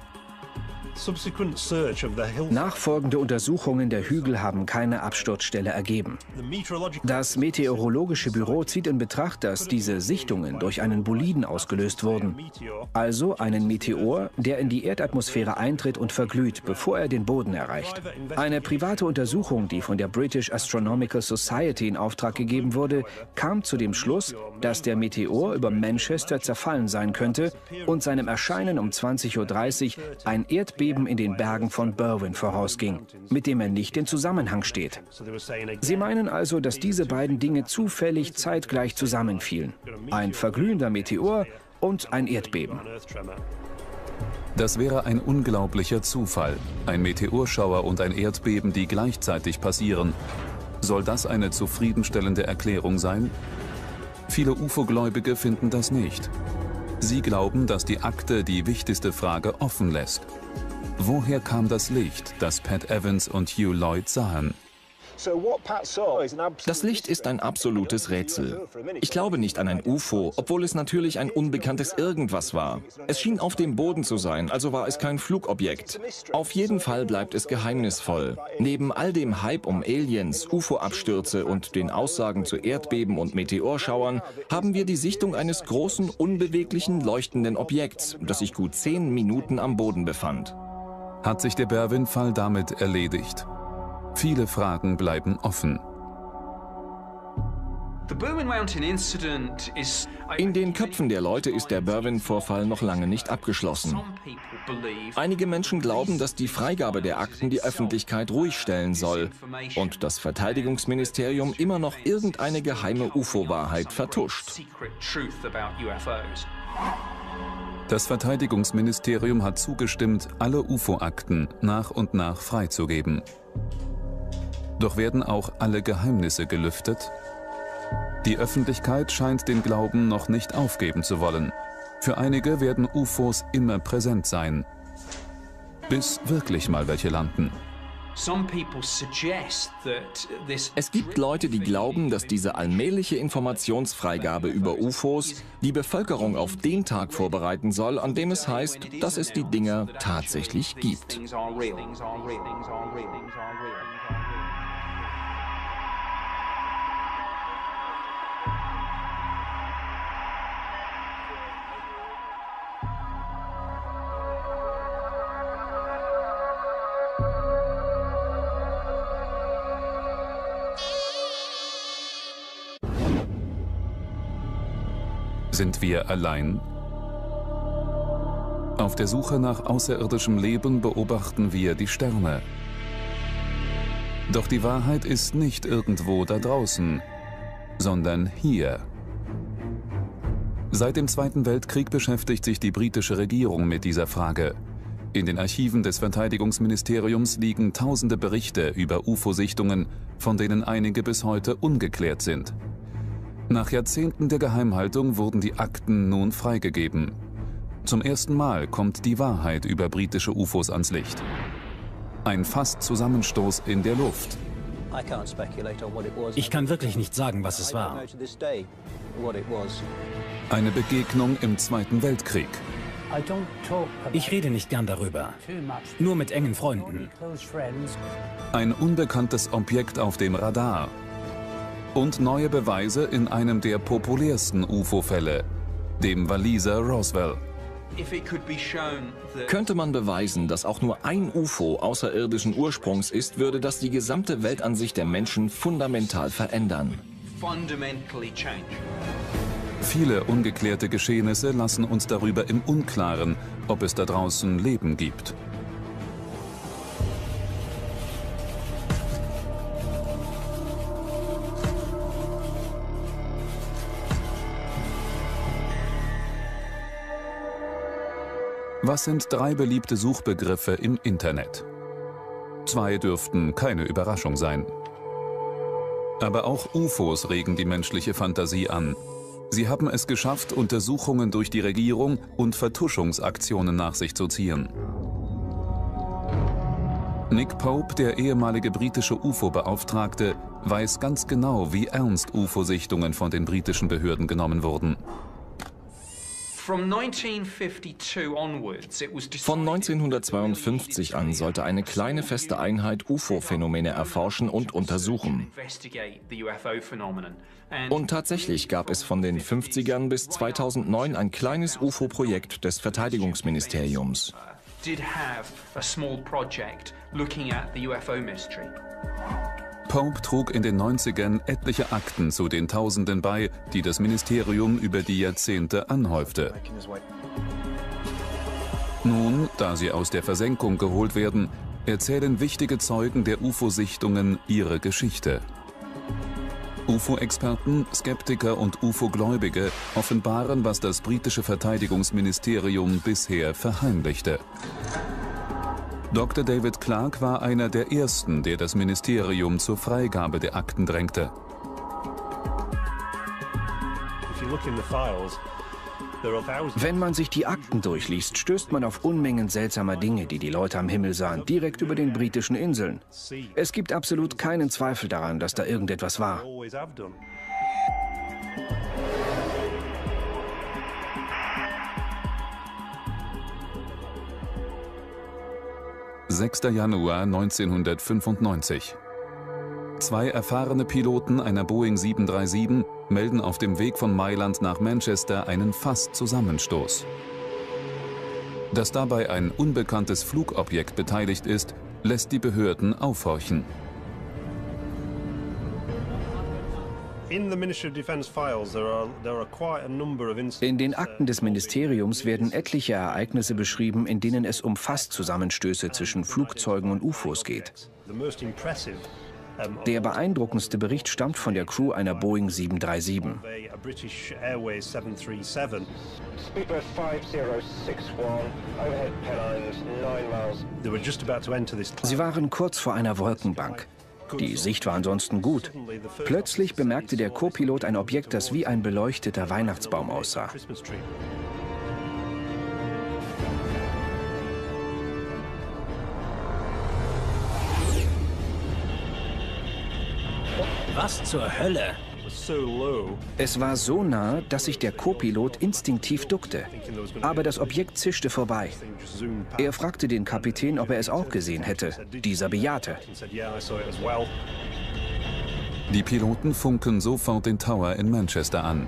Nachfolgende Untersuchungen der Hügel haben keine Absturzstelle ergeben. Das Meteorologische Büro zieht in Betracht, dass diese Sichtungen durch einen Boliden ausgelöst wurden. Also einen Meteor, der in die Erdatmosphäre eintritt und verglüht, bevor er den Boden erreicht. Eine private Untersuchung, die von der British Astronomical Society in Auftrag gegeben wurde, kam zu dem Schluss, dass der Meteor über Manchester zerfallen sein könnte und seinem Erscheinen um 20:30 Uhr ein Erdbeben in den Bergen von Berwyn vorausging, mit dem er nicht in Zusammenhang steht. Sie meinen also, dass diese beiden Dinge zufällig zeitgleich zusammenfielen. Ein verglühender Meteor und ein Erdbeben. Das wäre ein unglaublicher Zufall. Ein Meteorschauer und ein Erdbeben, die gleichzeitig passieren. Soll das eine zufriedenstellende Erklärung sein? Viele UFO-Gläubige finden das nicht. Sie glauben, dass die Akte die wichtigste Frage offen lässt. Woher kam das Licht, das Pat Evans und Hugh Lloyd sahen? Das Licht ist ein absolutes Rätsel. Ich glaube nicht an ein UFO, obwohl es natürlich ein unbekanntes Irgendwas war. Es schien auf dem Boden zu sein, also war es kein Flugobjekt. Auf jeden Fall bleibt es geheimnisvoll. Neben all dem Hype um Aliens, UFO-Abstürze und den Aussagen zu Erdbeben und Meteorschauern haben wir die Sichtung eines großen, unbeweglichen, leuchtenden Objekts, das sich gut 10 Minuten am Boden befand. Hat sich der Berwyn-Fall damit erledigt? Viele Fragen bleiben offen. In den Köpfen der Leute ist der Berwyn-Vorfall noch lange nicht abgeschlossen. Einige Menschen glauben, dass die Freigabe der Akten die Öffentlichkeit ruhig stellen soll und das Verteidigungsministerium immer noch irgendeine geheime UFO-Wahrheit vertuscht. Das Verteidigungsministerium hat zugestimmt, alle UFO-Akten nach und nach freizugeben. Doch werden auch alle Geheimnisse gelüftet? Die Öffentlichkeit scheint den Glauben noch nicht aufgeben zu wollen. Für einige werden UFOs immer präsent sein, bis wirklich mal welche landen. Es gibt Leute, die glauben, dass diese allmähliche Informationsfreigabe über UFOs die Bevölkerung auf den Tag vorbereiten soll, an dem es heißt, dass es die Dinger tatsächlich gibt. Sind wir allein? Auf der Suche nach außerirdischem Leben beobachten wir die Sterne. Doch die Wahrheit ist nicht irgendwo da draußen, sondern hier. Seit dem Zweiten Weltkrieg beschäftigt sich die britische Regierung mit dieser Frage. In den Archiven des Verteidigungsministeriums liegen tausende Berichte über UFO-Sichtungen, von denen einige bis heute ungeklärt sind. Nach Jahrzehnten der Geheimhaltung wurden die Akten nun freigegeben. Zum ersten Mal kommt die Wahrheit über britische UFOs ans Licht. Ein Fast-Zusammenstoß in der Luft. Ich kann wirklich nicht sagen, was es war. Eine Begegnung im Zweiten Weltkrieg. Ich rede nicht gern darüber. Nur mit engen Freunden. Ein unbekanntes Objekt auf dem Radar. Und neue Beweise in einem der populärsten UFO-Fälle, dem Walliser Roswell. Könnte man beweisen, dass auch nur ein UFO außerirdischen Ursprungs ist, würde das die gesamte Weltansicht der Menschen fundamental verändern. Viele ungeklärte Geschehnisse lassen uns darüber im Unklaren, ob es da draußen Leben gibt. Was sind 3 beliebte Suchbegriffe im Internet? 2 dürften keine Überraschung sein. Aber auch UFOs regen die menschliche Fantasie an. Sie haben es geschafft, Untersuchungen durch die Regierung und Vertuschungsaktionen nach sich zu ziehen. Nick Pope, der ehemalige britische UFO-Beauftragte, weiß ganz genau, wie ernst UFO-Sichtungen von den britischen Behörden genommen wurden. Von 1952 an sollte eine kleine feste Einheit UFO-Phänomene erforschen und untersuchen. Und tatsächlich gab es von den 50ern bis 2009 ein kleines UFO-Projekt des Verteidigungsministeriums. Pope trug in den 90ern etliche Akten zu den Tausenden bei, die das Ministerium über die Jahrzehnte anhäufte. Nun, da sie aus der Versenkung geholt werden, erzählen wichtige Zeugen der UFO-Sichtungen ihre Geschichte. UFO-Experten, Skeptiker und UFO-Gläubige offenbaren, was das britische Verteidigungsministerium bisher verheimlichte. Dr. David Clarke war einer der ersten, der das Ministerium zur Freigabe der Akten drängte. Wenn man sich die Akten durchliest, stößt man auf Unmengen seltsamer Dinge, die die Leute am Himmel sahen, direkt über den britischen Inseln. Es gibt absolut keinen Zweifel daran, dass da irgendetwas war. 6. Januar 1995. 2 erfahrene Piloten einer Boeing 737 melden auf dem Weg von Mailand nach Manchester einen Fast-Zusammenstoß. Dass dabei ein unbekanntes Flugobjekt beteiligt ist, lässt die Behörden aufhorchen. In den Akten des Ministeriums werden etliche Ereignisse beschrieben, in denen es um Fast-Zusammenstöße zwischen Flugzeugen und UFOs geht. Der beeindruckendste Bericht stammt von der Crew einer Boeing 737. Sie waren kurz vor einer Wolkenbank. Die Sicht war ansonsten gut. Plötzlich bemerkte der Co-Pilot ein Objekt, das wie ein beleuchteter Weihnachtsbaum aussah. Was zur Hölle? Es war so nah, dass sich der Co-Pilot instinktiv duckte. Aber das Objekt zischte vorbei. Er fragte den Kapitän, ob er es auch gesehen hätte. Dieser bejahte. Die Piloten funken sofort den Tower in Manchester an.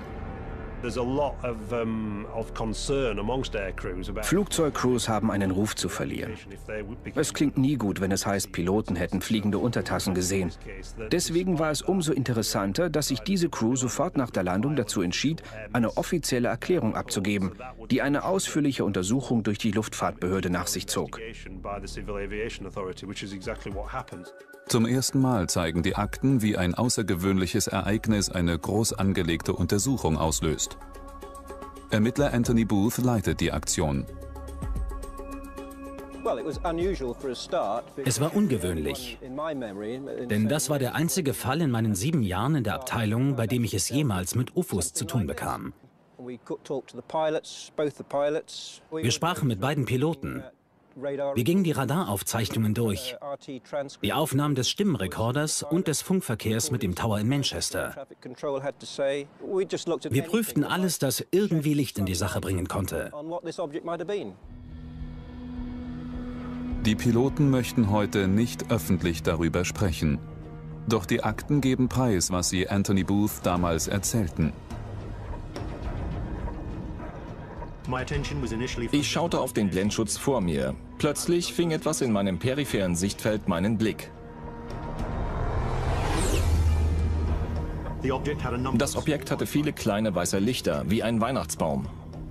Flugzeugcrews haben einen Ruf zu verlieren. Es klingt nie gut, wenn es heißt, Piloten hätten fliegende Untertassen gesehen. Deswegen war es umso interessanter, dass sich diese Crew sofort nach der Landung dazu entschied, eine offizielle Erklärung abzugeben, die eine ausführliche Untersuchung durch die Luftfahrtbehörde nach sich zog. Zum ersten Mal zeigen die Akten, wie ein außergewöhnliches Ereignis eine groß angelegte Untersuchung auslöst. Ermittler Anthony Booth leitet die Aktion. Es war ungewöhnlich, denn das war der einzige Fall in meinen 7 Jahren in der Abteilung, bei dem ich es jemals mit UFOs zu tun bekam. Wir sprachen mit beiden Piloten. Wir gingen die Radaraufzeichnungen durch, die Aufnahmen des Stimmenrekorders und des Funkverkehrs mit dem Tower in Manchester. Wir prüften alles, das irgendwie Licht in die Sache bringen konnte. Die Piloten möchten heute nicht öffentlich darüber sprechen. Doch die Akten geben preis, was sie Anthony Booth damals erzählten. Ich schaute auf den Blendschutz vor mir. Plötzlich fing etwas in meinem peripheren Sichtfeld meinen Blick. Das Objekt hatte viele kleine weiße Lichter, wie ein Weihnachtsbaum.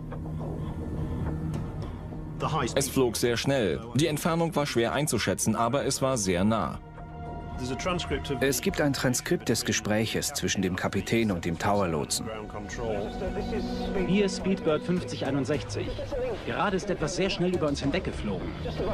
Es flog sehr schnell. Die Entfernung war schwer einzuschätzen, aber es war sehr nah. Es gibt ein Transkript des Gespräches zwischen dem Kapitän und dem Tower-Lotsen. Hier Speedbird 5061. Gerade ist etwas sehr schnell über uns hinweggeflogen.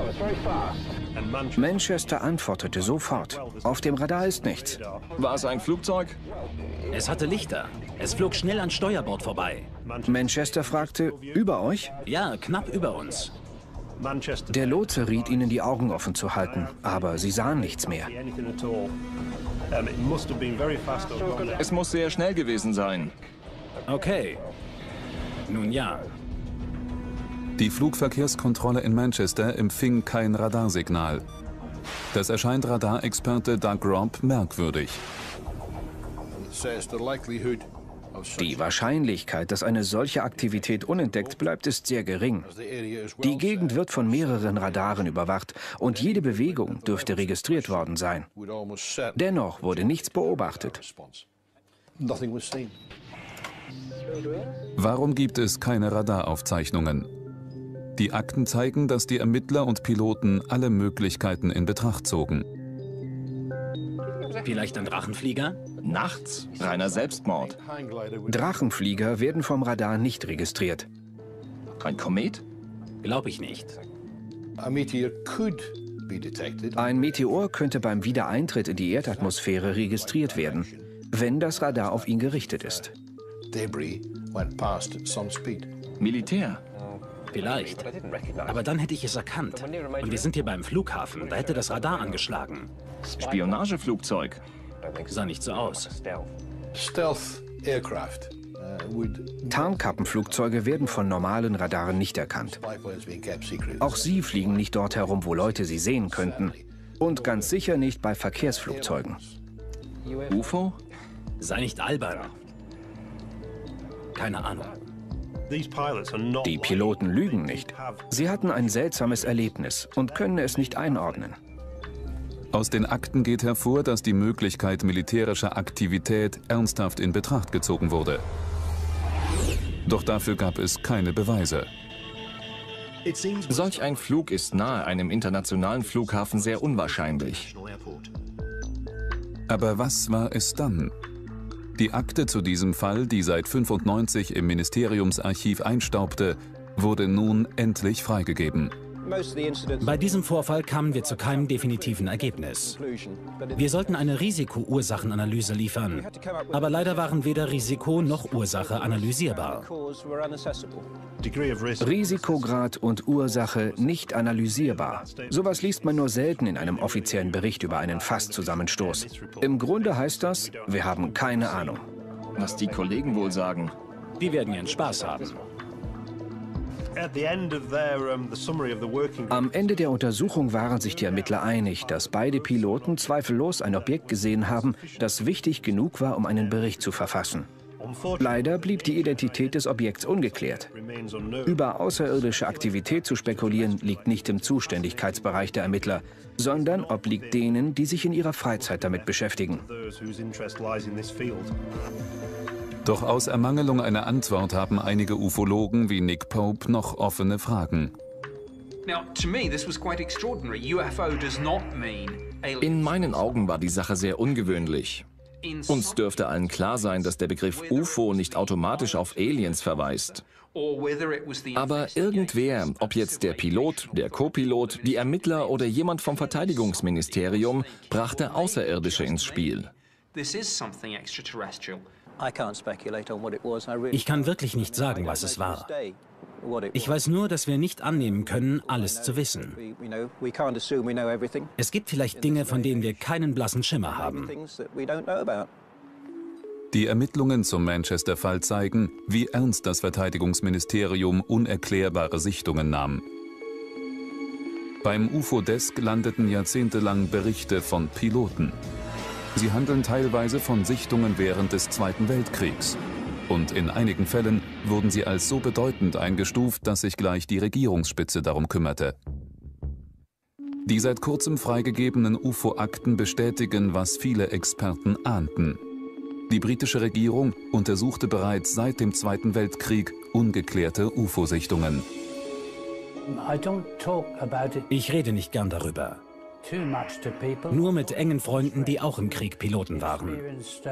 Manchester antwortete sofort. Auf dem Radar ist nichts. War es ein Flugzeug? Es hatte Lichter. Es flog schnell an Steuerbord vorbei. Manchester fragte, über euch? Ja, knapp über uns. Der Lotse riet ihnen, die Augen offen zu halten, aber sie sahen nichts mehr. Es muss sehr schnell gewesen sein. Okay. Nun ja. Die Flugverkehrskontrolle in Manchester empfing kein Radarsignal. Das erscheint Radarexperte Doug Robb merkwürdig. Die Wahrscheinlichkeit, dass eine solche Aktivität unentdeckt bleibt, ist sehr gering. Die Gegend wird von mehreren Radaren überwacht und jede Bewegung dürfte registriert worden sein. Dennoch wurde nichts beobachtet. Warum gibt es keine Radaraufzeichnungen? Die Akten zeigen, dass die Ermittler und Piloten alle Möglichkeiten in Betracht zogen. Vielleicht ein Drachenflieger? Nachts? Reiner Selbstmord. Drachenflieger werden vom Radar nicht registriert. Ein Komet? Glaube ich nicht. Ein Meteor könnte beim Wiedereintritt in die Erdatmosphäre registriert werden, wenn das Radar auf ihn gerichtet ist. Militär? Vielleicht. Aber dann hätte ich es erkannt. Und wir sind hier beim Flughafen. Da hätte das Radar angeschlagen. Spionageflugzeug? Sah nicht so aus. Tarnkappenflugzeuge werden von normalen Radaren nicht erkannt. Auch sie fliegen nicht dort herum, wo Leute sie sehen könnten. Und ganz sicher nicht bei Verkehrsflugzeugen. UFO? Sei nicht albern. Keine Ahnung. Die Piloten lügen nicht. Sie hatten ein seltsames Erlebnis und können es nicht einordnen. Aus den Akten geht hervor, dass die Möglichkeit militärischer Aktivität ernsthaft in Betracht gezogen wurde. Doch dafür gab es keine Beweise. Solch ein Flug ist nahe einem internationalen Flughafen sehr unwahrscheinlich. Aber was war es dann? Die Akte zu diesem Fall, die seit 1995 im Ministeriumsarchiv einstaubte, wurde nun endlich freigegeben. Bei diesem Vorfall kamen wir zu keinem definitiven Ergebnis. Wir sollten eine Risiko-Ursachenanalyse liefern, aber leider waren weder Risiko noch Ursache analysierbar. Risikograd und Ursache nicht analysierbar. Sowas liest man nur selten in einem offiziellen Bericht über einen Fasszusammenstoß. Im Grunde heißt das, wir haben keine Ahnung. Was die Kollegen wohl sagen. Die werden ihren Spaß haben. Am Ende der Untersuchung waren sich die Ermittler einig, dass beide Piloten zweifellos ein Objekt gesehen haben, das wichtig genug war, um einen Bericht zu verfassen. Leider blieb die Identität des Objekts ungeklärt. Über außerirdische Aktivität zu spekulieren, liegt nicht im Zuständigkeitsbereich der Ermittler, sondern obliegt denen, die sich in ihrer Freizeit damit beschäftigen. Doch aus Ermangelung einer Antwort haben einige Ufologen wie Nick Pope noch offene Fragen. In meinen Augen war die Sache sehr ungewöhnlich. Uns dürfte allen klar sein, dass der Begriff UFO nicht automatisch auf Aliens verweist. Aber irgendwer, ob jetzt der Pilot, der Co-Pilot, die Ermittler oder jemand vom Verteidigungsministerium, brachte Außerirdische ins Spiel. Ich kann wirklich nicht sagen, was es war. Ich weiß nur, dass wir nicht annehmen können, alles zu wissen. Es gibt vielleicht Dinge, von denen wir keinen blassen Schimmer haben. Die Ermittlungen zum Manchester-Fall zeigen, wie ernst das Verteidigungsministerium unerklärbare Sichtungen nahm. Beim UFO-Desk landeten jahrzehntelang Berichte von Piloten. Sie handeln teilweise von Sichtungen während des Zweiten Weltkriegs. Und in einigen Fällen wurden sie als so bedeutend eingestuft, dass sich gleich die Regierungsspitze darum kümmerte. Die seit kurzem freigegebenen UFO-Akten bestätigen, was viele Experten ahnten. Die britische Regierung untersuchte bereits seit dem Zweiten Weltkrieg ungeklärte UFO-Sichtungen. Ich rede nicht gern darüber. Nur mit engen Freunden, die auch im Krieg Piloten waren.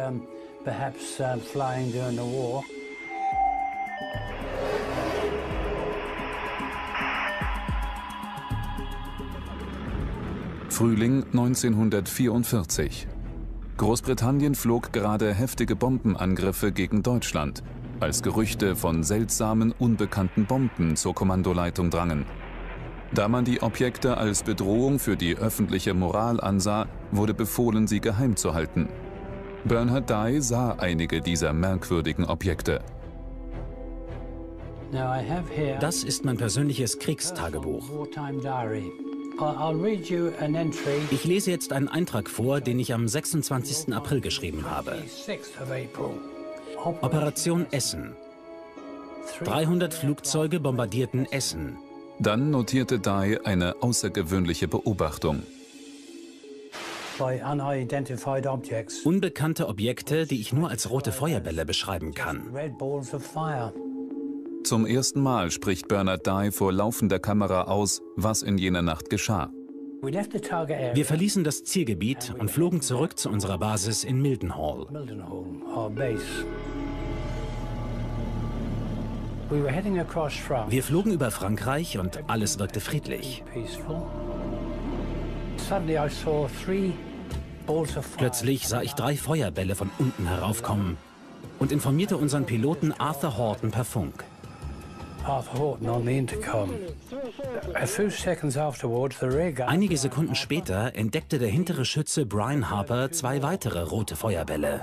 Frühling 1944. Großbritannien flog gerade heftige Bombenangriffe gegen Deutschland, als Gerüchte von seltsamen, unbekannten Bomben zur Kommandoleitung drangen. Da man die Objekte als Bedrohung für die öffentliche Moral ansah, wurde befohlen, sie geheim zu halten. Bernard Dye sah einige dieser merkwürdigen Objekte. Das ist mein persönliches Kriegstagebuch. Ich lese jetzt einen Eintrag vor, den ich am 26. April geschrieben habe. Operation Essen. 300 Flugzeuge bombardierten Essen. Dann notierte Dye eine außergewöhnliche Beobachtung. Unbekannte Objekte, die ich nur als rote Feuerbälle beschreiben kann. Zum ersten Mal spricht Bernard Dye vor laufender Kamera aus, was in jener Nacht geschah. Wir verließen das Zielgebiet und flogen zurück zu unserer Basis in Mildenhall. Wir flogen über Frankreich und alles wirkte friedlich. Plötzlich sah ich 3 Feuerbälle von unten heraufkommen und informierte unseren Piloten Arthur Horton per Funk. Einige Sekunden später entdeckte der hintere Schütze Brian Harper 2 weitere rote Feuerbälle.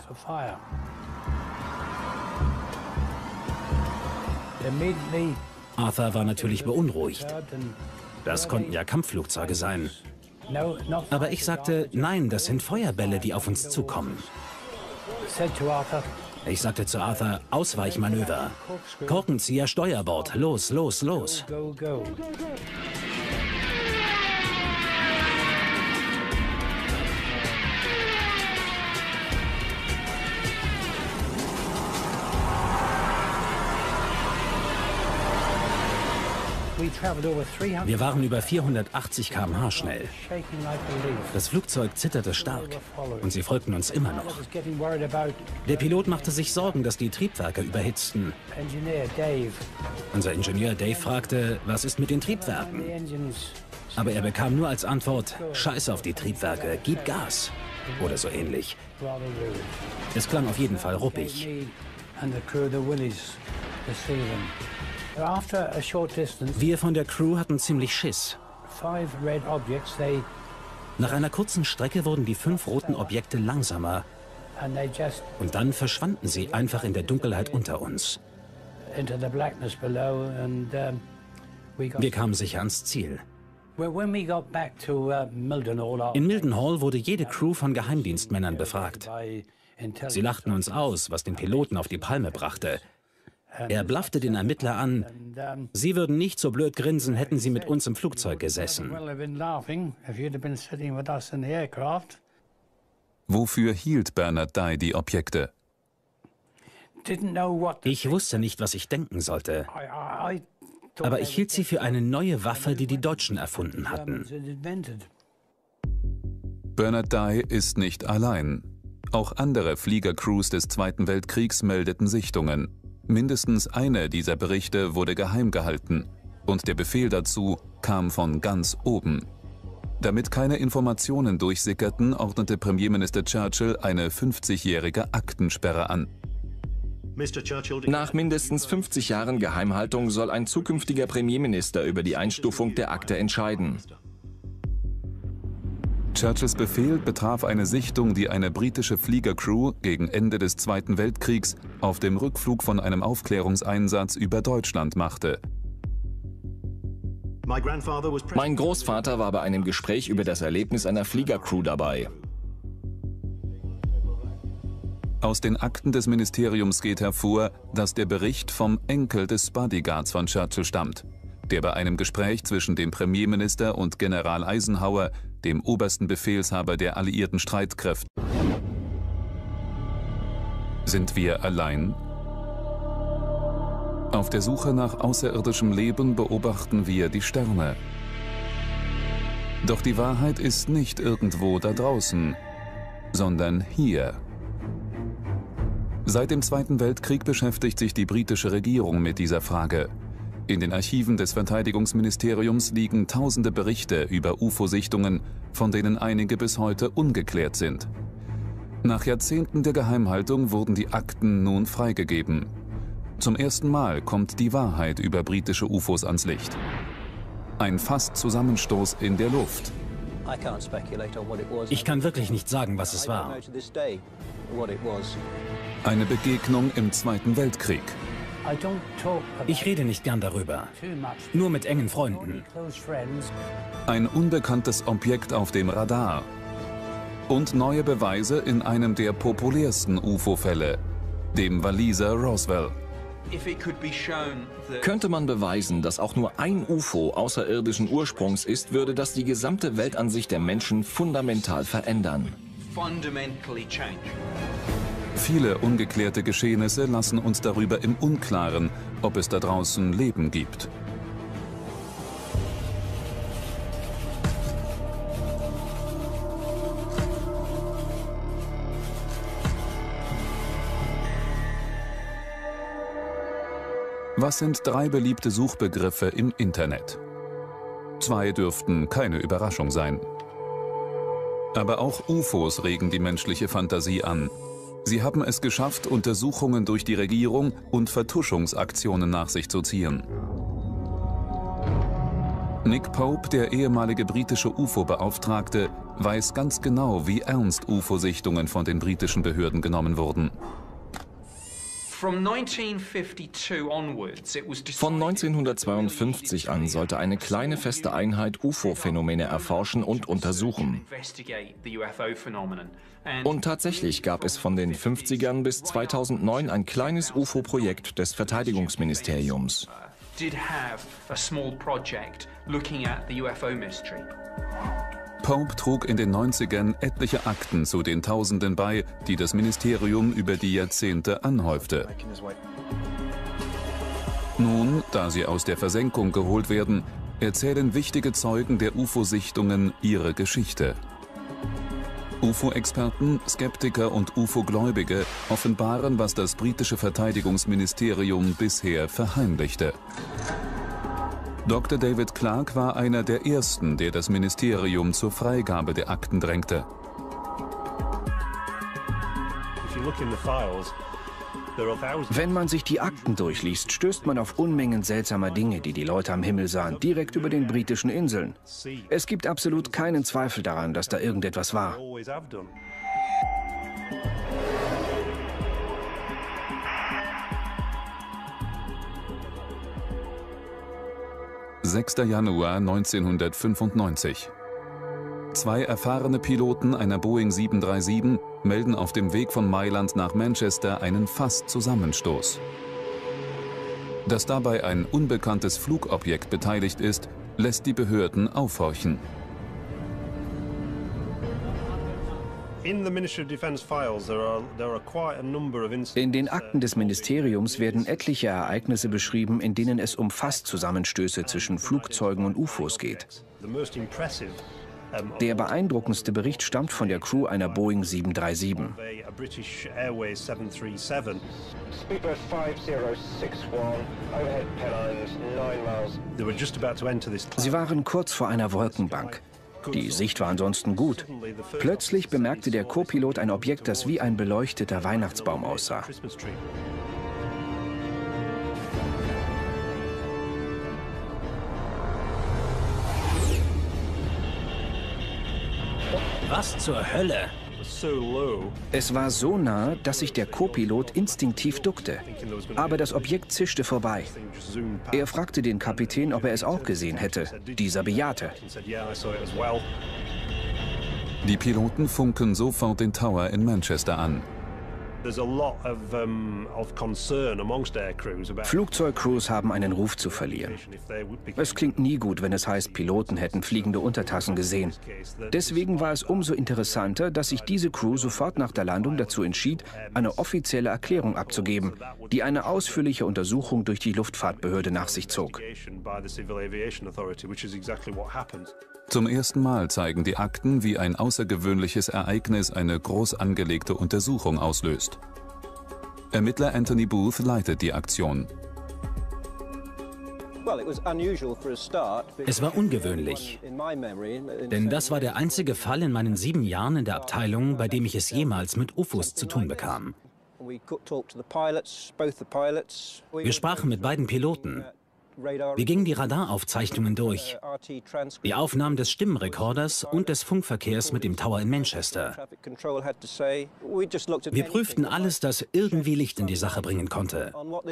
Arthur war natürlich beunruhigt. Das konnten ja Kampfflugzeuge sein. Aber ich sagte, nein, das sind Feuerbälle, die auf uns zukommen. Ich sagte zu Arthur, Ausweichmanöver. Korkenzieher Steuerbord, los, los, los. Wir waren über 480 km/h schnell. Das Flugzeug zitterte stark und sie folgten uns immer noch. Der Pilot machte sich Sorgen, dass die Triebwerke überhitzten. Unser Ingenieur Dave fragte, was ist mit den Triebwerken? Aber er bekam nur als Antwort, Scheiß auf die Triebwerke, gib Gas. Oder so ähnlich. Es klang auf jeden Fall ruppig. Wir von der Crew hatten ziemlich Schiss. Nach einer kurzen Strecke wurden die 5 roten Objekte langsamer. Und dann verschwanden sie einfach in der Dunkelheit unter uns. Wir kamen sicher ans Ziel. In Mildenhall wurde jede Crew von Geheimdienstmännern befragt. Sie lachten uns aus, was den Piloten auf die Palme brachte. Er blaffte den Ermittler an. Sie würden nicht so blöd grinsen, hätten sie mit uns im Flugzeug gesessen. Wofür hielt Bernard Dye die Objekte? Ich wusste nicht, was ich denken sollte. Aber ich hielt sie für eine neue Waffe, die die Deutschen erfunden hatten. Bernard Dye ist nicht allein. Auch andere Fliegercrews des Zweiten Weltkriegs meldeten Sichtungen. Mindestens eine dieser Berichte wurde geheim gehalten und der Befehl dazu kam von ganz oben. Damit keine Informationen durchsickerten, ordnete Premierminister Churchill eine 50-jährige Aktensperre an. Nach mindestens 50 Jahren Geheimhaltung soll ein zukünftiger Premierminister über die Einstufung der Akte entscheiden. Churchills Befehl betraf eine Sichtung, die eine britische Fliegercrew gegen Ende des Zweiten Weltkriegs auf dem Rückflug von einem Aufklärungseinsatz über Deutschland machte. Mein Großvater war bei einem Gespräch über das Erlebnis einer Fliegercrew dabei. Aus den Akten des Ministeriums geht hervor, dass der Bericht vom Enkel des Bodyguards von Churchill stammt, der bei einem Gespräch zwischen dem Premierminister und General Eisenhower, dem obersten Befehlshaber der alliierten Streitkräfte. Sind wir allein? Auf der Suche nach außerirdischem Leben beobachten wir die Sterne. Doch die Wahrheit ist nicht irgendwo da draußen, sondern hier. Seit dem Zweiten Weltkrieg beschäftigt sich die britische Regierung mit dieser Frage. In den Archiven des Verteidigungsministeriums liegen tausende Berichte über UFO-Sichtungen, von denen einige bis heute ungeklärt sind. Nach Jahrzehnten der Geheimhaltung wurden die Akten nun freigegeben. Zum ersten Mal kommt die Wahrheit über britische UFOs ans Licht. Ein Fast-Zusammenstoß in der Luft. Ich kann wirklich nicht sagen, was es war. Eine Begegnung im Zweiten Weltkrieg. Ich rede nicht gern darüber. Nur mit engen Freunden. Ein unbekanntes Objekt auf dem Radar. Und neue Beweise in einem der populärsten UFO-Fälle, dem Walliser Roswell. Könnte man beweisen, dass auch nur ein UFO außerirdischen Ursprungs ist, würde das die gesamte Weltansicht der Menschen fundamental verändern. Viele ungeklärte Geschehnisse lassen uns darüber im Unklaren, ob es da draußen Leben gibt. Was sind 3 beliebte Suchbegriffe im Internet? 2 dürften keine Überraschung sein. Aber auch UFOs regen die menschliche Fantasie an. Sie haben es geschafft, Untersuchungen durch die Regierung und Vertuschungsaktionen nach sich zu ziehen. Nick Pope, der ehemalige britische UFO-Beauftragte, weiß ganz genau, wie ernst UFO-Sichtungen von den britischen Behörden genommen wurden. Von 1952 an sollte eine kleine feste Einheit UFO-Phänomene erforschen und untersuchen. Und tatsächlich gab es von den 50ern bis 2009 ein kleines UFO-Projekt des Verteidigungsministeriums. Pope trug in den 90ern etliche Akten zu den Tausenden bei, die das Ministerium über die Jahrzehnte anhäufte. Nun, da sie aus der Versenkung geholt werden, erzählen wichtige Zeugen der UFO-Sichtungen ihre Geschichte. UFO-Experten, Skeptiker und UFO-Gläubige offenbaren, was das britische Verteidigungsministerium bisher verheimlichte. Dr. David Clarke war einer der ersten, der das Ministerium zur Freigabe der Akten drängte. Wenn man sich die Akten durchliest, stößt man auf Unmengen seltsamer Dinge, die die Leute am Himmel sahen, direkt über den britischen Inseln. Es gibt absolut keinen Zweifel daran, dass da irgendetwas war. 6. Januar 1995. Zwei erfahrene Piloten einer Boeing 737 melden auf dem Weg von Mailand nach Manchester einen Fast-Zusammenstoß. Dass dabei ein unbekanntes Flugobjekt beteiligt ist, lässt die Behörden aufhorchen. In den Akten des Ministeriums werden etliche Ereignisse beschrieben, in denen es um Fast-Zusammenstöße zwischen Flugzeugen und UFOs geht. Der beeindruckendste Bericht stammt von der Crew einer Boeing 737. Sie waren kurz vor einer Wolkenbank. Die Sicht war ansonsten gut. Plötzlich bemerkte der Co-Pilot ein Objekt, das wie ein beleuchteter Weihnachtsbaum aussah. Was zur Hölle? Es war so nah, dass sich der Co-Pilot instinktiv duckte. Aber das Objekt zischte vorbei. Er fragte den Kapitän, ob er es auch gesehen hätte. Dieser bejahte. Die Piloten funken sofort den Tower in Manchester an. Flugzeugcrews haben einen Ruf zu verlieren. Es klingt nie gut, wenn es heißt, Piloten hätten fliegende Untertassen gesehen. Deswegen war es umso interessanter, dass sich diese Crew sofort nach der Landung dazu entschied, eine offizielle Erklärung abzugeben, die eine ausführliche Untersuchung durch die Luftfahrtbehörde nach sich zog. Zum ersten Mal zeigen die Akten, wie ein außergewöhnliches Ereignis eine groß angelegte Untersuchung auslöst. Ermittler Anthony Booth leitet die Aktion. Es war ungewöhnlich, denn das war der einzige Fall in meinen 7 Jahren in der Abteilung, bei dem ich es jemals mit UFOs zu tun bekam. Wir sprachen mit beiden Piloten. Wir gingen die Radaraufzeichnungen durch, die Aufnahmen des Stimmenrekorders und des Funkverkehrs mit dem Tower in Manchester. Wir prüften alles, das irgendwie Licht in die Sache bringen konnte.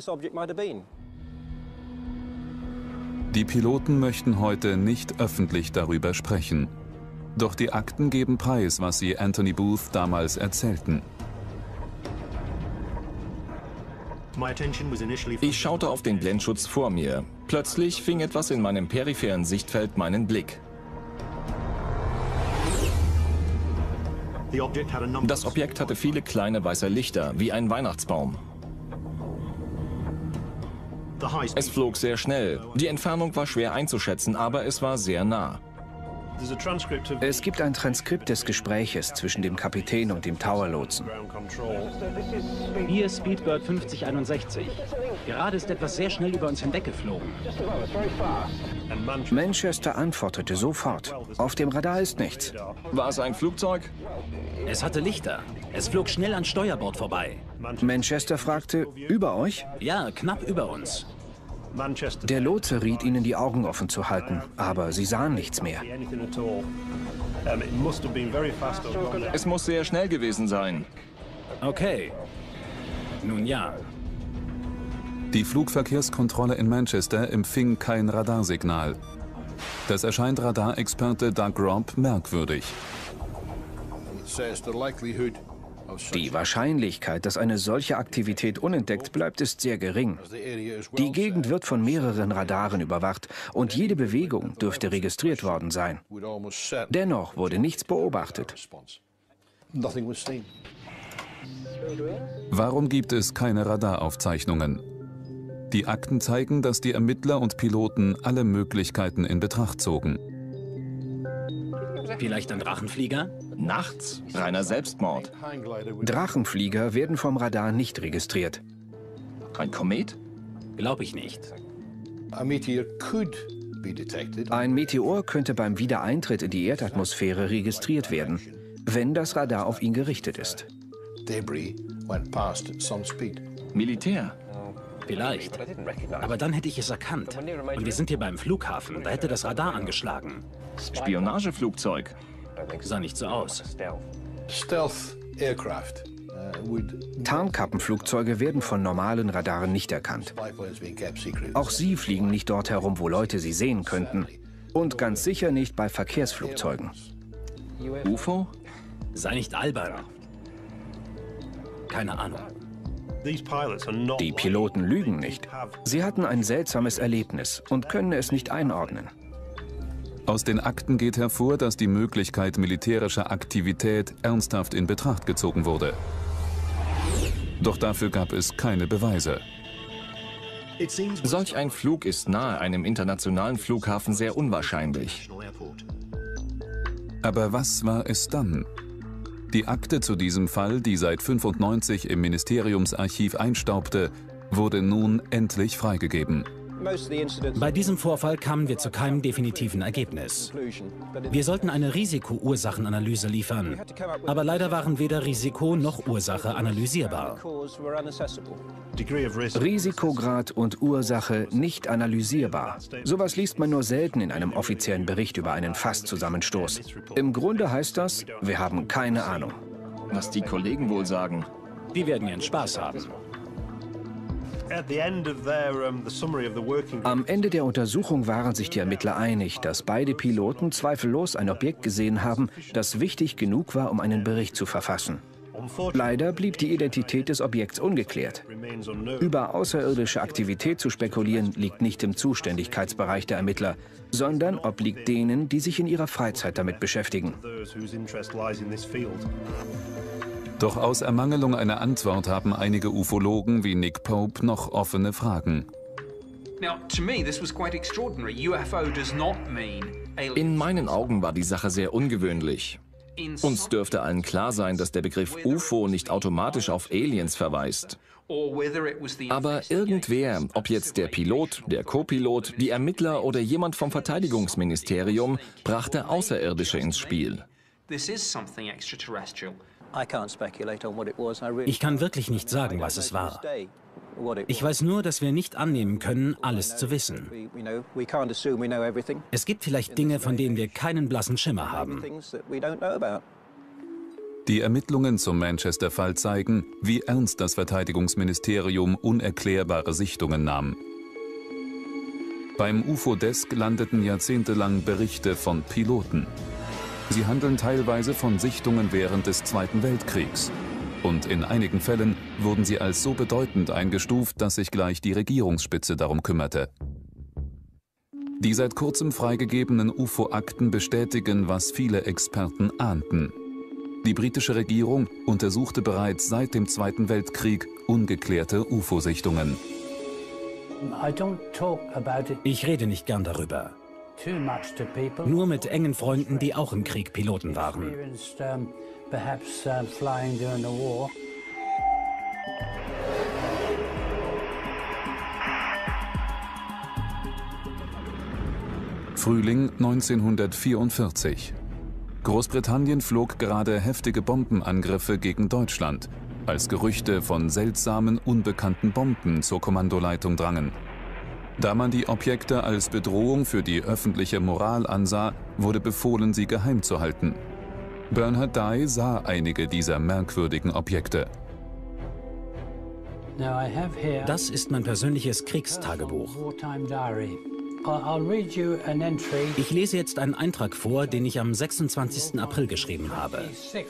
Die Piloten möchten heute nicht öffentlich darüber sprechen. Doch die Akten geben preis, was sie Anthony Booth damals erzählten. Ich schaute auf den Blendschutz vor mir. Plötzlich fing etwas in meinem peripheren Sichtfeld meinen Blick. Das Objekt hatte viele kleine weiße Lichter, wie ein Weihnachtsbaum. Es flog sehr schnell. Die Entfernung war schwer einzuschätzen, aber es war sehr nah. Es gibt ein Transkript des Gespräches zwischen dem Kapitän und dem Tower-Lotsen. Hier Speedbird 5061. Gerade ist etwas sehr schnell über uns hinweggeflogen. Manchester antwortete sofort. Auf dem Radar ist nichts. War es ein Flugzeug? Es hatte Lichter. Es flog schnell an Steuerbord vorbei. Manchester fragte, über euch? Ja, knapp über uns. Der Lotse riet ihnen, die Augen offen zu halten, aber sie sahen nichts mehr. Es muss sehr schnell gewesen sein. Okay. Nun ja. Die Flugverkehrskontrolle in Manchester empfing kein Radarsignal. Das erscheint Radarexperte Doug Robb merkwürdig. Die Wahrscheinlichkeit, dass eine solche Aktivität unentdeckt bleibt, ist sehr gering. Die Gegend wird von mehreren Radaren überwacht und jede Bewegung dürfte registriert worden sein. Dennoch wurde nichts beobachtet. Warum gibt es keine Radaraufzeichnungen? Die Akten zeigen, dass die Ermittler und Piloten alle Möglichkeiten in Betracht zogen. Vielleicht ein Drachenflieger? Nachts? Reiner Selbstmord. Drachenflieger werden vom Radar nicht registriert. Ein Komet? Glaube ich nicht. Ein Meteor könnte beim Wiedereintritt in die Erdatmosphäre registriert werden, wenn das Radar auf ihn gerichtet ist. Militär? Vielleicht. Aber dann hätte ich es erkannt. Und wir sind hier beim Flughafen. Da hätte das Radar angeschlagen. Spionageflugzeug? Sah nicht so aus. Tarnkappenflugzeuge werden von normalen Radaren nicht erkannt. Auch sie fliegen nicht dort herum, wo Leute sie sehen könnten. Und ganz sicher nicht bei Verkehrsflugzeugen. UFO? Sei nicht albern. Keine Ahnung. Die Piloten lügen nicht. Sie hatten ein seltsames Erlebnis und können es nicht einordnen. Aus den Akten geht hervor, dass die Möglichkeit militärischer Aktivität ernsthaft in Betracht gezogen wurde. Doch dafür gab es keine Beweise. Solch ein Flug ist nahe einem internationalen Flughafen sehr unwahrscheinlich. Aber was war es dann? Die Akte zu diesem Fall, die seit 1995 im Ministeriumsarchiv einstaubte, wurde nun endlich freigegeben. Bei diesem Vorfall kamen wir zu keinem definitiven Ergebnis. Wir sollten eine Risiko-Ursachenanalyse liefern, aber leider waren weder Risiko noch Ursache analysierbar. Risikograd und Ursache nicht analysierbar. Sowas liest man nur selten in einem offiziellen Bericht über einen Fasszusammenstoß. Im Grunde heißt das, wir haben keine Ahnung. Was die Kollegen wohl sagen? Die werden ihren Spaß haben. Am Ende der Untersuchung waren sich die Ermittler einig, dass beide Piloten zweifellos ein Objekt gesehen haben, das wichtig genug war, um einen Bericht zu verfassen. Leider blieb die Identität des Objekts ungeklärt. Über außerirdische Aktivität zu spekulieren, liegt nicht im Zuständigkeitsbereich der Ermittler, sondern obliegt denen, die sich in ihrer Freizeit damit beschäftigen. Doch aus Ermangelung einer Antwort haben einige Ufologen wie Nick Pope noch offene Fragen. In meinen Augen war die Sache sehr ungewöhnlich. Uns dürfte allen klar sein, dass der Begriff UFO nicht automatisch auf Aliens verweist. Aber irgendwer, ob jetzt der Pilot, der Co-Pilot, die Ermittler oder jemand vom Verteidigungsministerium, brachte Außerirdische ins Spiel. Ich kann wirklich nicht sagen, was es war. Ich weiß nur, dass wir nicht annehmen können, alles zu wissen. Es gibt vielleicht Dinge, von denen wir keinen blassen Schimmer haben. Die Ermittlungen zum Manchester-Fall zeigen, wie ernst das Verteidigungsministerium unerklärbare Sichtungen nahm. Beim UFO-Desk landeten jahrzehntelang Berichte von Piloten. Sie handeln teilweise von Sichtungen während des Zweiten Weltkriegs. Und in einigen Fällen wurden sie als so bedeutend eingestuft, dass sich gleich die Regierungsspitze darum kümmerte. Die seit kurzem freigegebenen UFO-Akten bestätigen, was viele Experten ahnten. Die britische Regierung untersuchte bereits seit dem Zweiten Weltkrieg ungeklärte UFO-Sichtungen. Ich rede nicht gern darüber. Nur mit engen Freunden, die auch im Krieg Piloten waren. Frühling 1944. Großbritannien flog gerade heftige Bombenangriffe gegen Deutschland, als Gerüchte von seltsamen, unbekannten Bomben zur Kommandoleitung drangen. Da man die Objekte als Bedrohung für die öffentliche Moral ansah, wurde befohlen, sie geheim zu halten. Bernard Dye sah einige dieser merkwürdigen Objekte. Das ist mein persönliches Kriegstagebuch. Ich lese jetzt einen Eintrag vor, den ich am 26. April geschrieben habe.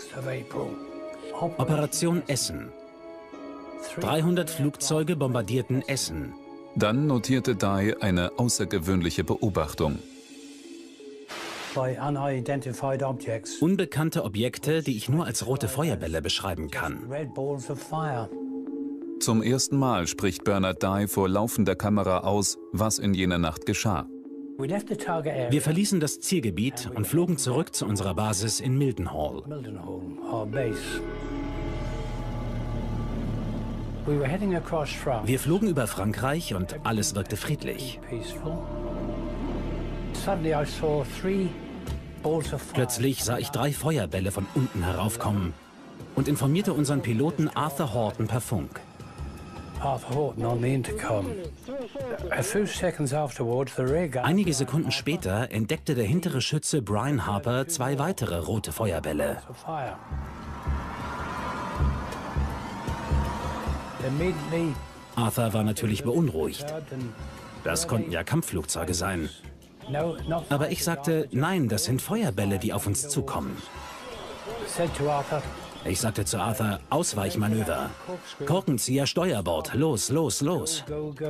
Operation Essen. 300 Flugzeuge bombardierten Essen. Dann notierte Dye eine außergewöhnliche Beobachtung. Unbekannte Objekte, die ich nur als rote Feuerbälle beschreiben kann. Zum ersten Mal spricht Bernard Dye vor laufender Kamera aus, was in jener Nacht geschah. Wir verließen das Zielgebiet und flogen zurück zu unserer Basis in Mildenhall. Wir flogen über Frankreich und alles wirkte friedlich. Plötzlich sah ich 3 Feuerbälle von unten heraufkommen und informierte unseren Piloten Arthur Horton per Funk. Einige Sekunden später entdeckte der hintere Schütze Brian Harper 2 weitere rote Feuerbälle. Arthur war natürlich beunruhigt. Das konnten ja Kampfflugzeuge sein. Aber ich sagte, nein, das sind Feuerbälle, die auf uns zukommen. Ich sagte zu Arthur, Ausweichmanöver. Korkenzieher Steuerbord, los, los, los.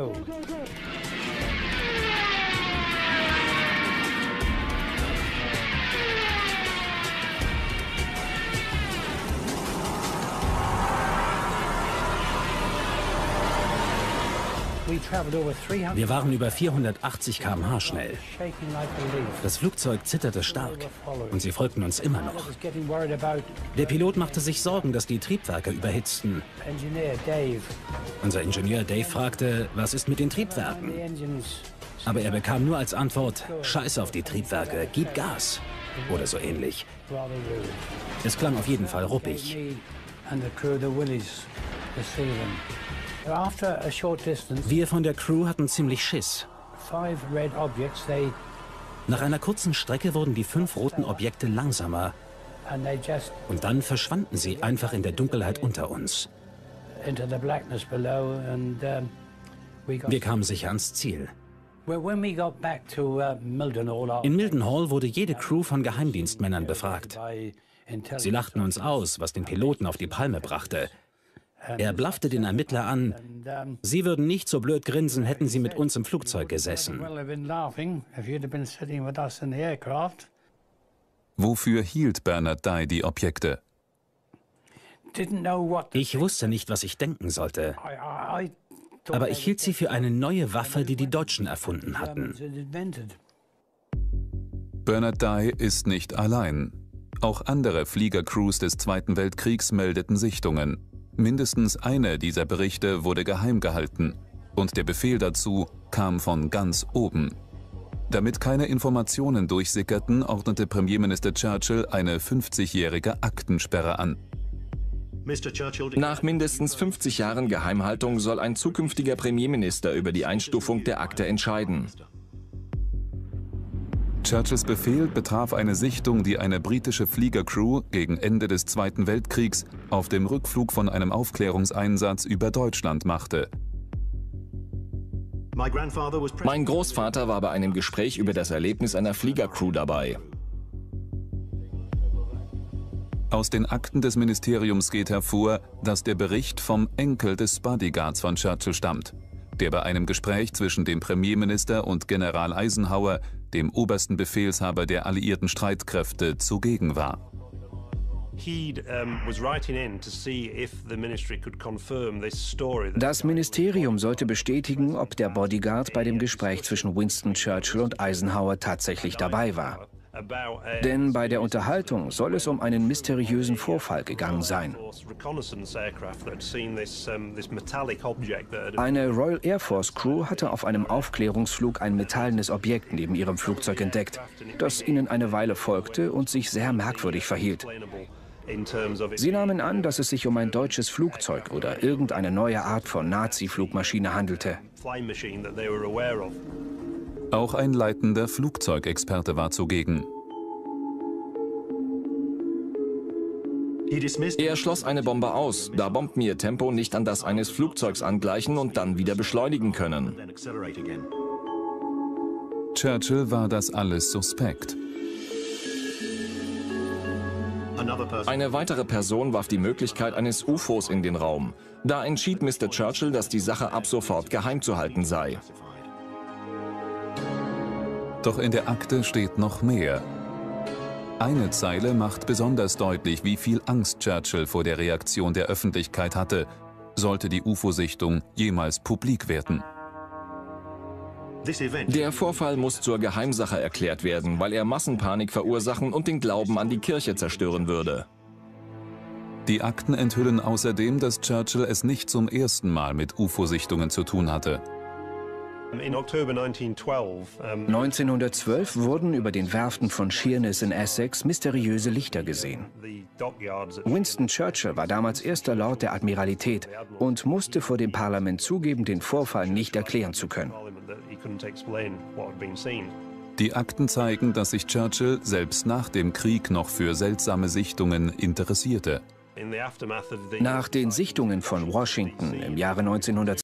Wir waren über 480 km/h schnell. Das Flugzeug zitterte stark und sie folgten uns immer noch. Der Pilot machte sich Sorgen, dass die Triebwerke überhitzten. Unser Ingenieur Dave fragte, was ist mit den Triebwerken? Aber er bekam nur als Antwort, Scheiß auf die Triebwerke, gib Gas. Oder so ähnlich. Es klang auf jeden Fall ruppig. Wir von der Crew hatten ziemlich Schiss. Nach einer kurzen Strecke wurden die 5 roten Objekte langsamer. Und dann verschwanden sie einfach in der Dunkelheit unter uns. Wir kamen sicher ans Ziel. In Mildenhall wurde jede Crew von Geheimdienstmännern befragt. Sie lachten uns aus, was den Piloten auf die Palme brachte. Er blaffte den Ermittler an. Sie würden nicht so blöd grinsen, hätten sie mit uns im Flugzeug gesessen. Wofür hielt Bernard Dye die Objekte? Ich wusste nicht, was ich denken sollte. Aber ich hielt sie für eine neue Waffe, die die Deutschen erfunden hatten. Bernard Dye ist nicht allein. Auch andere Fliegercrews des Zweiten Weltkriegs meldeten Sichtungen. Mindestens eine dieser Berichte wurde geheim gehalten und der Befehl dazu kam von ganz oben. Damit keine Informationen durchsickerten, ordnete Premierminister Churchill eine 50-jährige Aktensperre an. Nach mindestens 50 Jahren Geheimhaltung soll ein zukünftiger Premierminister über die Einstufung der Akte entscheiden. Churchills Befehl betraf eine Sichtung, die eine britische Fliegercrew gegen Ende des Zweiten Weltkriegs auf dem Rückflug von einem Aufklärungseinsatz über Deutschland machte. Mein Großvater war bei einem Gespräch über das Erlebnis einer Fliegercrew dabei. Aus den Akten des Ministeriums geht hervor, dass der Bericht vom Enkel des Bodyguards von Churchill stammt, der bei einem Gespräch zwischen dem Premierminister und General Eisenhower, dem obersten Befehlshaber der alliierten Streitkräfte, zugegen war. Das Ministerium sollte bestätigen, ob der Bodyguard bei dem Gespräch zwischen Winston Churchill und Eisenhower tatsächlich dabei war. Denn bei der Unterhaltung soll es um einen mysteriösen Vorfall gegangen sein. Eine Royal Air Force Crew hatte auf einem Aufklärungsflug ein metallenes Objekt neben ihrem Flugzeug entdeckt, das ihnen eine Weile folgte und sich sehr merkwürdig verhielt. Sie nahmen an, dass es sich um ein deutsches Flugzeug oder irgendeine neue Art von Nazi-Flugmaschine handelte. Auch ein leitender Flugzeugexperte war zugegen. Er schloss eine Bombe aus, da Bomben ihr Tempo nicht an das eines Flugzeugs angleichen und dann wieder beschleunigen können. Churchill war das alles suspekt. Eine weitere Person warf die Möglichkeit eines UFOs in den Raum. Da entschied Mr. Churchill, dass die Sache ab sofort geheim zu halten sei. Doch in der Akte steht noch mehr. Eine Zeile macht besonders deutlich, wie viel Angst Churchill vor der Reaktion der Öffentlichkeit hatte sollte die UFO-Sichtung jemals publik werden. Der Vorfall muss zur Geheimsache erklärt werden, weil er Massenpanik verursachen und den Glauben an die Kirche zerstören würde. Die Akten enthüllen außerdem, dass Churchill es nicht zum ersten Mal mit UFO-Sichtungen zu tun hatte. 1912 wurden über den Werften von Sheerness in Essex mysteriöse Lichter gesehen. Winston Churchill war damals erster Lord der Admiralität und musste vor dem Parlament zugeben, den Vorfall nicht erklären zu können. Die Akten zeigen, dass sich Churchill selbst nach dem Krieg noch für seltsame Sichtungen interessierte. Nach den Sichtungen von Washington im Jahre 19